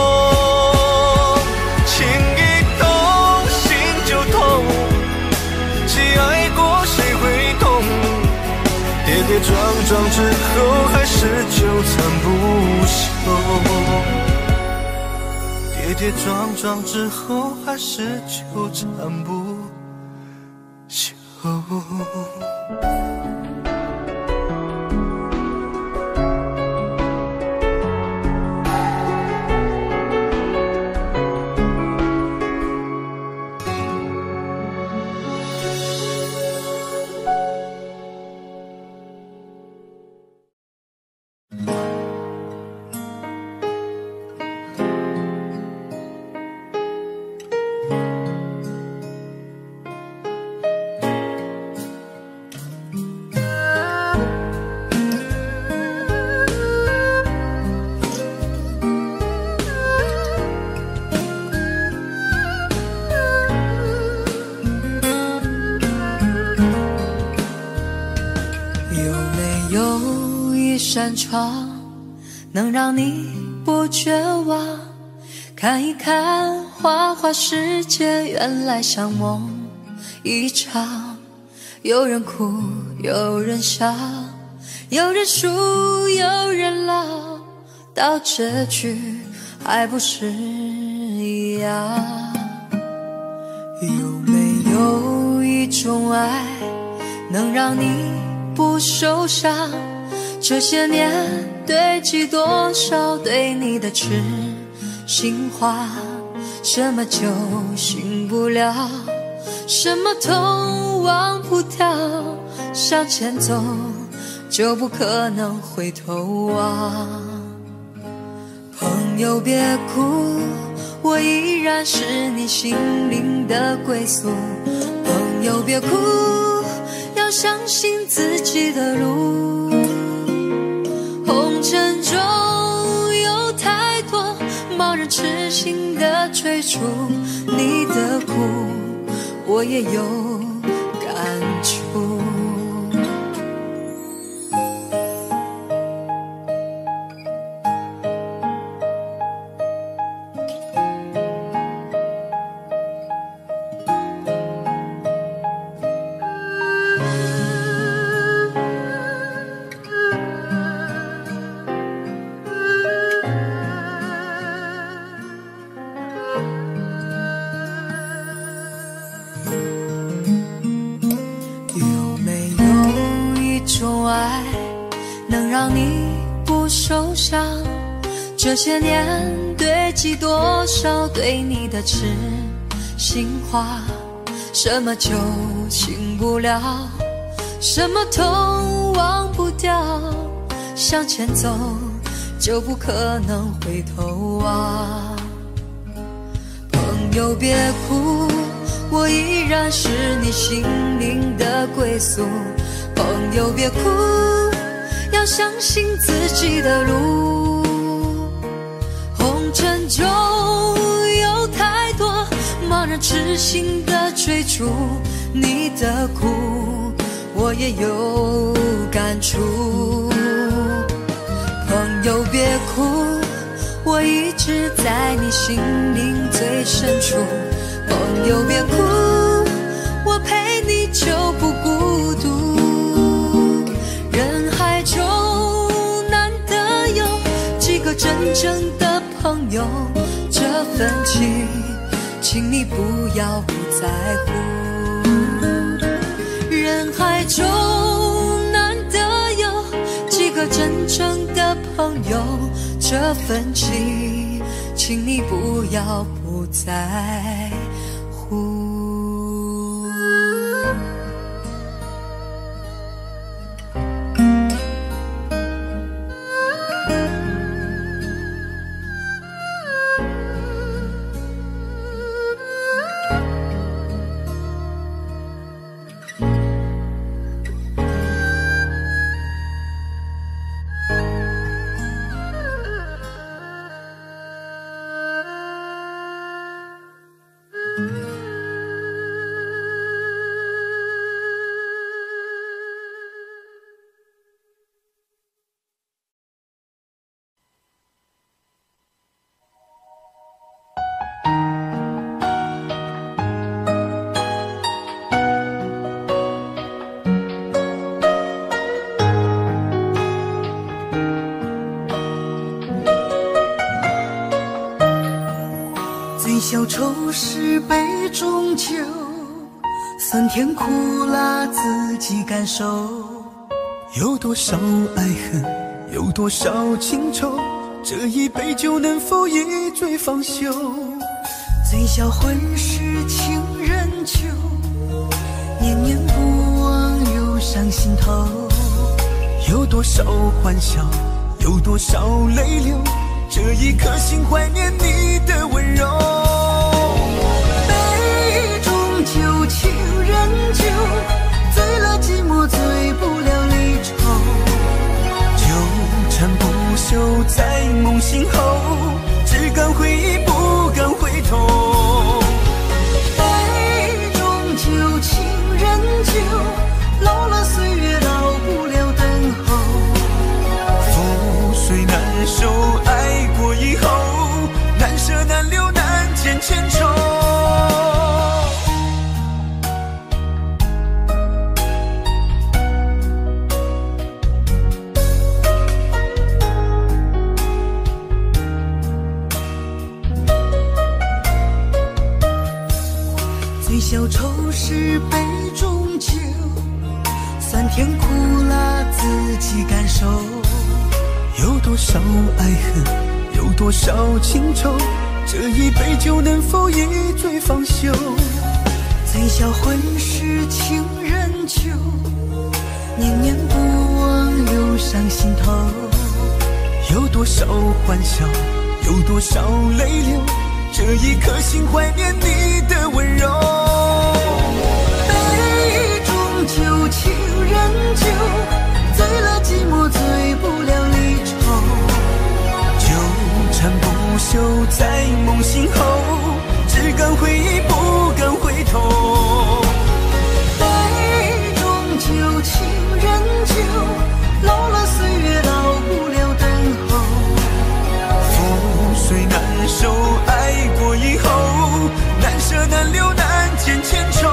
轻一动心就痛，谁爱过谁会懂？跌跌撞撞之后，还是纠缠不休。跌跌撞撞之后，还是纠缠不休。 扇窗能让你不绝望，看一看花花世界，原来像梦一场。有人哭，有人笑，有人输，有人老，到结局还不是一样。有没有一种爱能让你不受伤？这些年堆积多少对你的痴心话，什么酒醒不了，什么痛忘不掉，向前走就不可能回头望。朋友别哭，我依然是你心灵的归宿。朋友别哭，要相信自己的路。红尘中有太多盲人痴心的追逐，你的苦我也有感触。这些年堆积多少对你的痴心话，什么酒醒不了，什么痛忘不掉，向前走就不可能回头望。朋友别哭，我依然是你心灵的归宿。朋友别哭，要相信自己的路。红尘中有太多盲人痴心的追逐，你的苦我也有感触。朋友别哭，我一直在你心灵最深处。朋友别哭，我陪你就不孤独。人海中难得有几个真正的朋友，这分情，请你不要不在乎。人海中难得有几个真正的朋友，这份情，请你不要不在乎。 小丑是杯中酒，酸甜苦辣自己感受。 有多少爱恨，有多少情愁，这一杯酒能否一醉方休？ 醉销魂是情人酒，念念不忘忧伤心头。 有多少欢笑，有多少泪流，这一颗心怀念你的温柔。 酒情人酒，醉了寂寞，醉不了离愁。 纠缠不休在梦醒后，只敢回忆不敢回头。 杯中酒，情人酒，老了岁月老不了等候。 覆水难收，爱过以后，难舍难留难见千愁。 小丑是杯中酒，酸甜苦辣自己感受。 有多少爱恨，有多少情愁，这一杯酒能否一醉方休？ 醉销魂是情人酒，念念不忘忧伤心头。 有多少欢笑，有多少泪流，这一颗心怀念你的温柔。 酒情人酒，醉了寂寞，醉不了离愁。 纠缠不休在梦醒后，只敢回忆不敢回头。 杯中酒，情人酒，老了岁月老不了等候。 覆水难收，爱过以后，难舍难留难见千愁。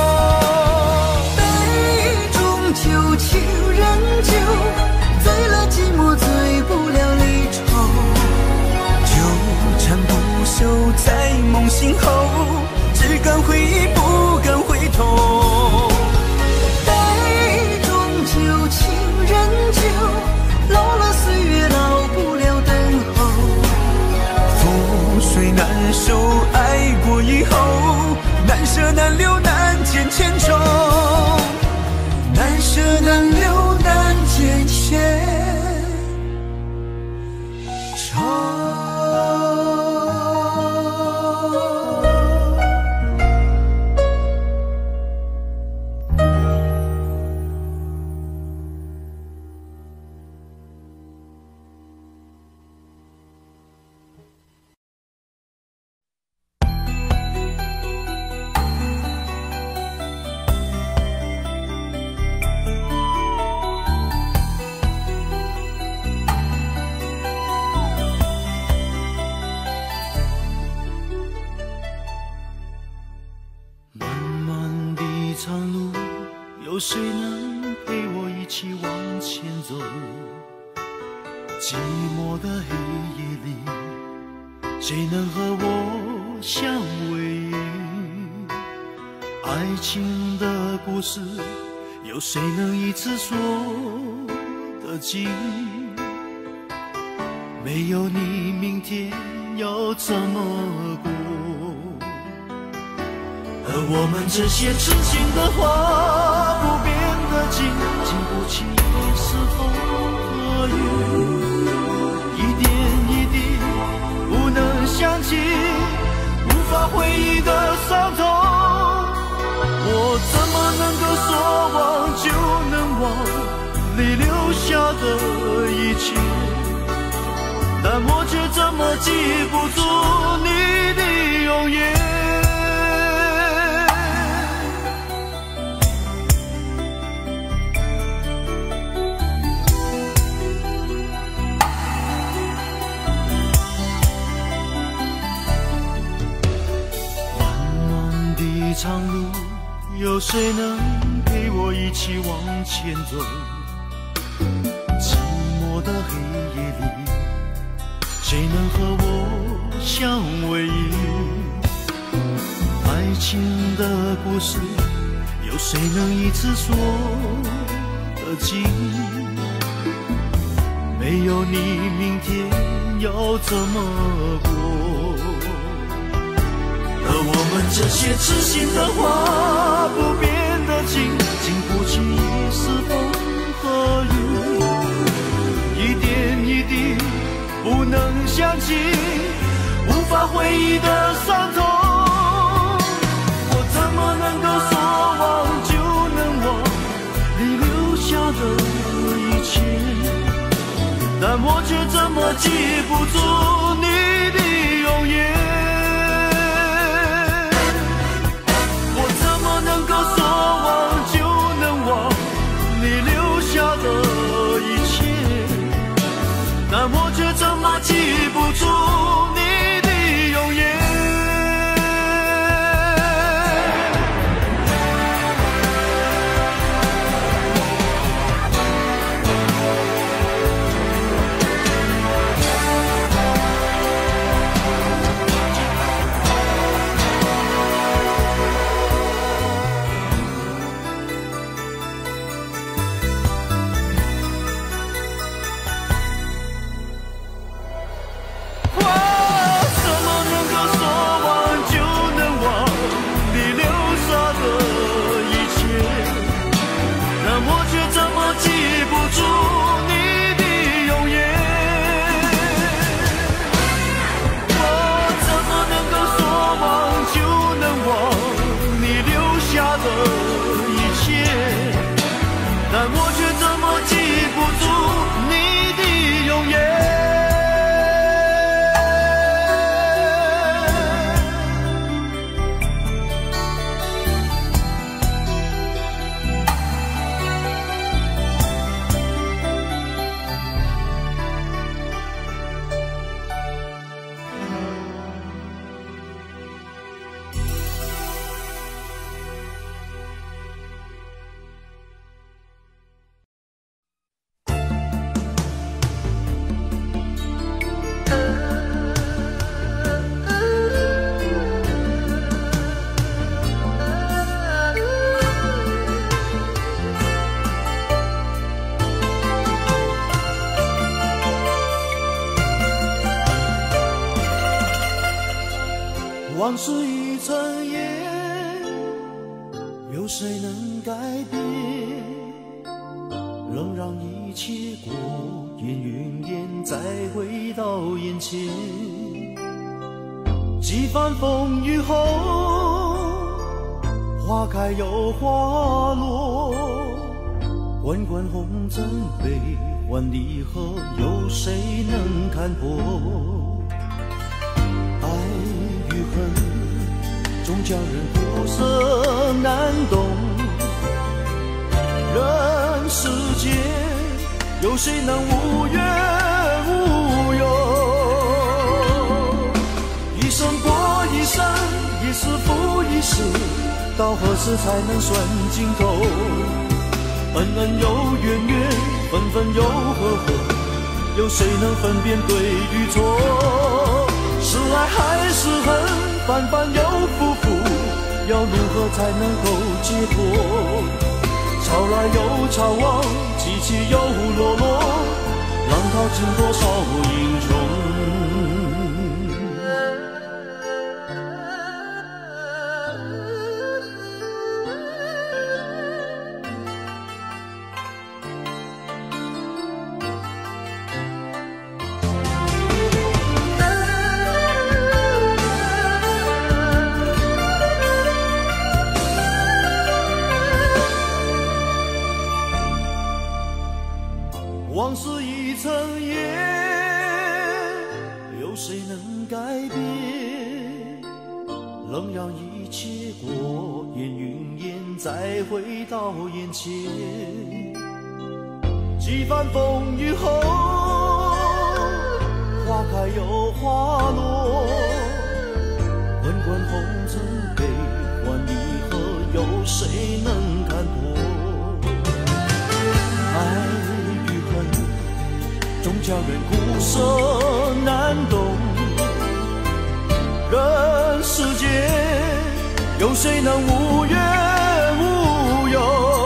酒情人酒，醉了寂寞，醉不了离愁。 纠缠不休在梦醒后，只敢回忆不敢回头。 杯中酒，情人酒，老了岁月老不了等候。 覆水难收，爱过以后，难舍难留难见千愁。难舍难留难见千愁。 有谁能陪我一起往前走？寂寞的黑夜里，谁能和我相偎依。爱情的故事，有谁能一次说得尽？没有你，明天要怎么过？而我们这些痴心的话，不变的情，经不起是风和雨。一点一滴不能想起，无法回忆的伤痛。我怎么能够说忘就能忘你留下的一切？但我却怎么记不住你的容颜。漫漫的长路，有谁能陪我一起往前走？寂寞的黑夜里，谁能和我相偎依？爱情的故事，有谁能一次说得尽？没有你，明天要怎么过？而我们这些痴心的话，不变的情，经不起一时风和雨。一点一滴不能想起，无法回忆的伤痛。我怎么能够说忘就能忘你留下的一切？但我却怎么记不住你的容颜？我怎么能够说忘就能忘你留下的一切？但我却怎么记不住你的容颜？往事已成烟，有谁能改变？仍让一切过眼云烟，再回到眼前。几番风雨后，花开又花落，滚滚红尘悲欢离合，有谁能看破？终叫人苦涩难懂，人世间有谁能无怨无忧？一生过一生，一世复一世，到何时才能算尽头？恩恩又怨怨，分分又合合，有谁能分辨对与错？是爱还是恨？ 反反又复复，要如何才能够解脱？潮来又潮往，起起又落落，浪淘尽多少英雄。往事已成烟，有谁能改变？仍让一切过眼云烟，再回到眼前。几番风雨后，花开又花落。滚滚红尘悲欢离合，有谁能看破？爱终叫人苦涩难懂，人世间有谁能无怨无忧？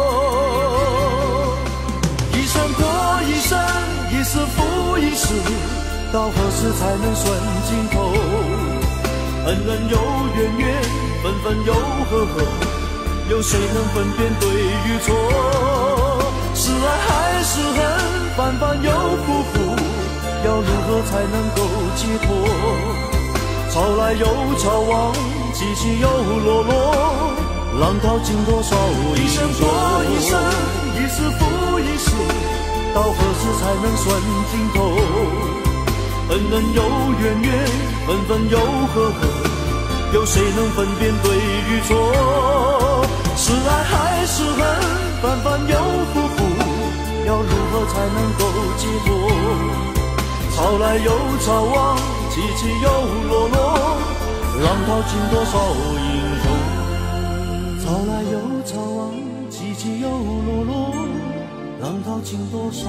一生过一生，一世复一世，到何时才能算尽头？恩恩又怨怨，分分又合合，有谁能分辨对与错？是爱还是恨？反反又复复，要如何才能够解脱？潮来又潮往，起起又落落，浪淘尽多少英雄？一生过一生，一世复一世，到何时才能算尽头？恩恩又怨怨，分分又合合，有谁能分辨对与错？是爱还是恨？反反又复复，要如何才能够解脱？潮来又潮往，起起又落落，浪淘尽多少英雄？潮来又潮往，起起又落落，浪淘尽多少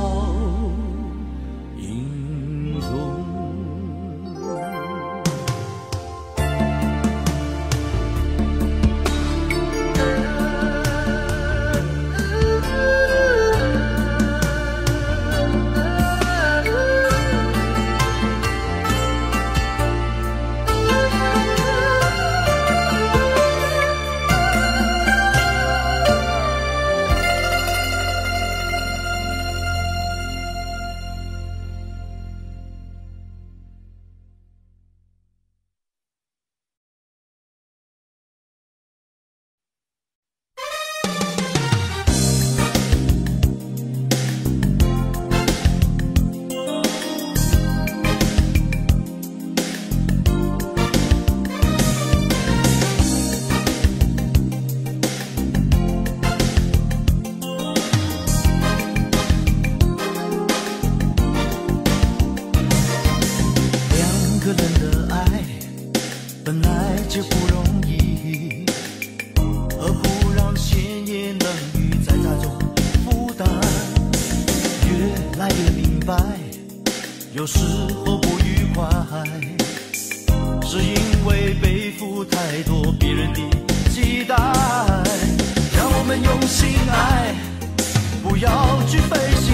英雄？有时候不愉快，是因为背负太多别人的期待。让我们用心爱，不要去费心。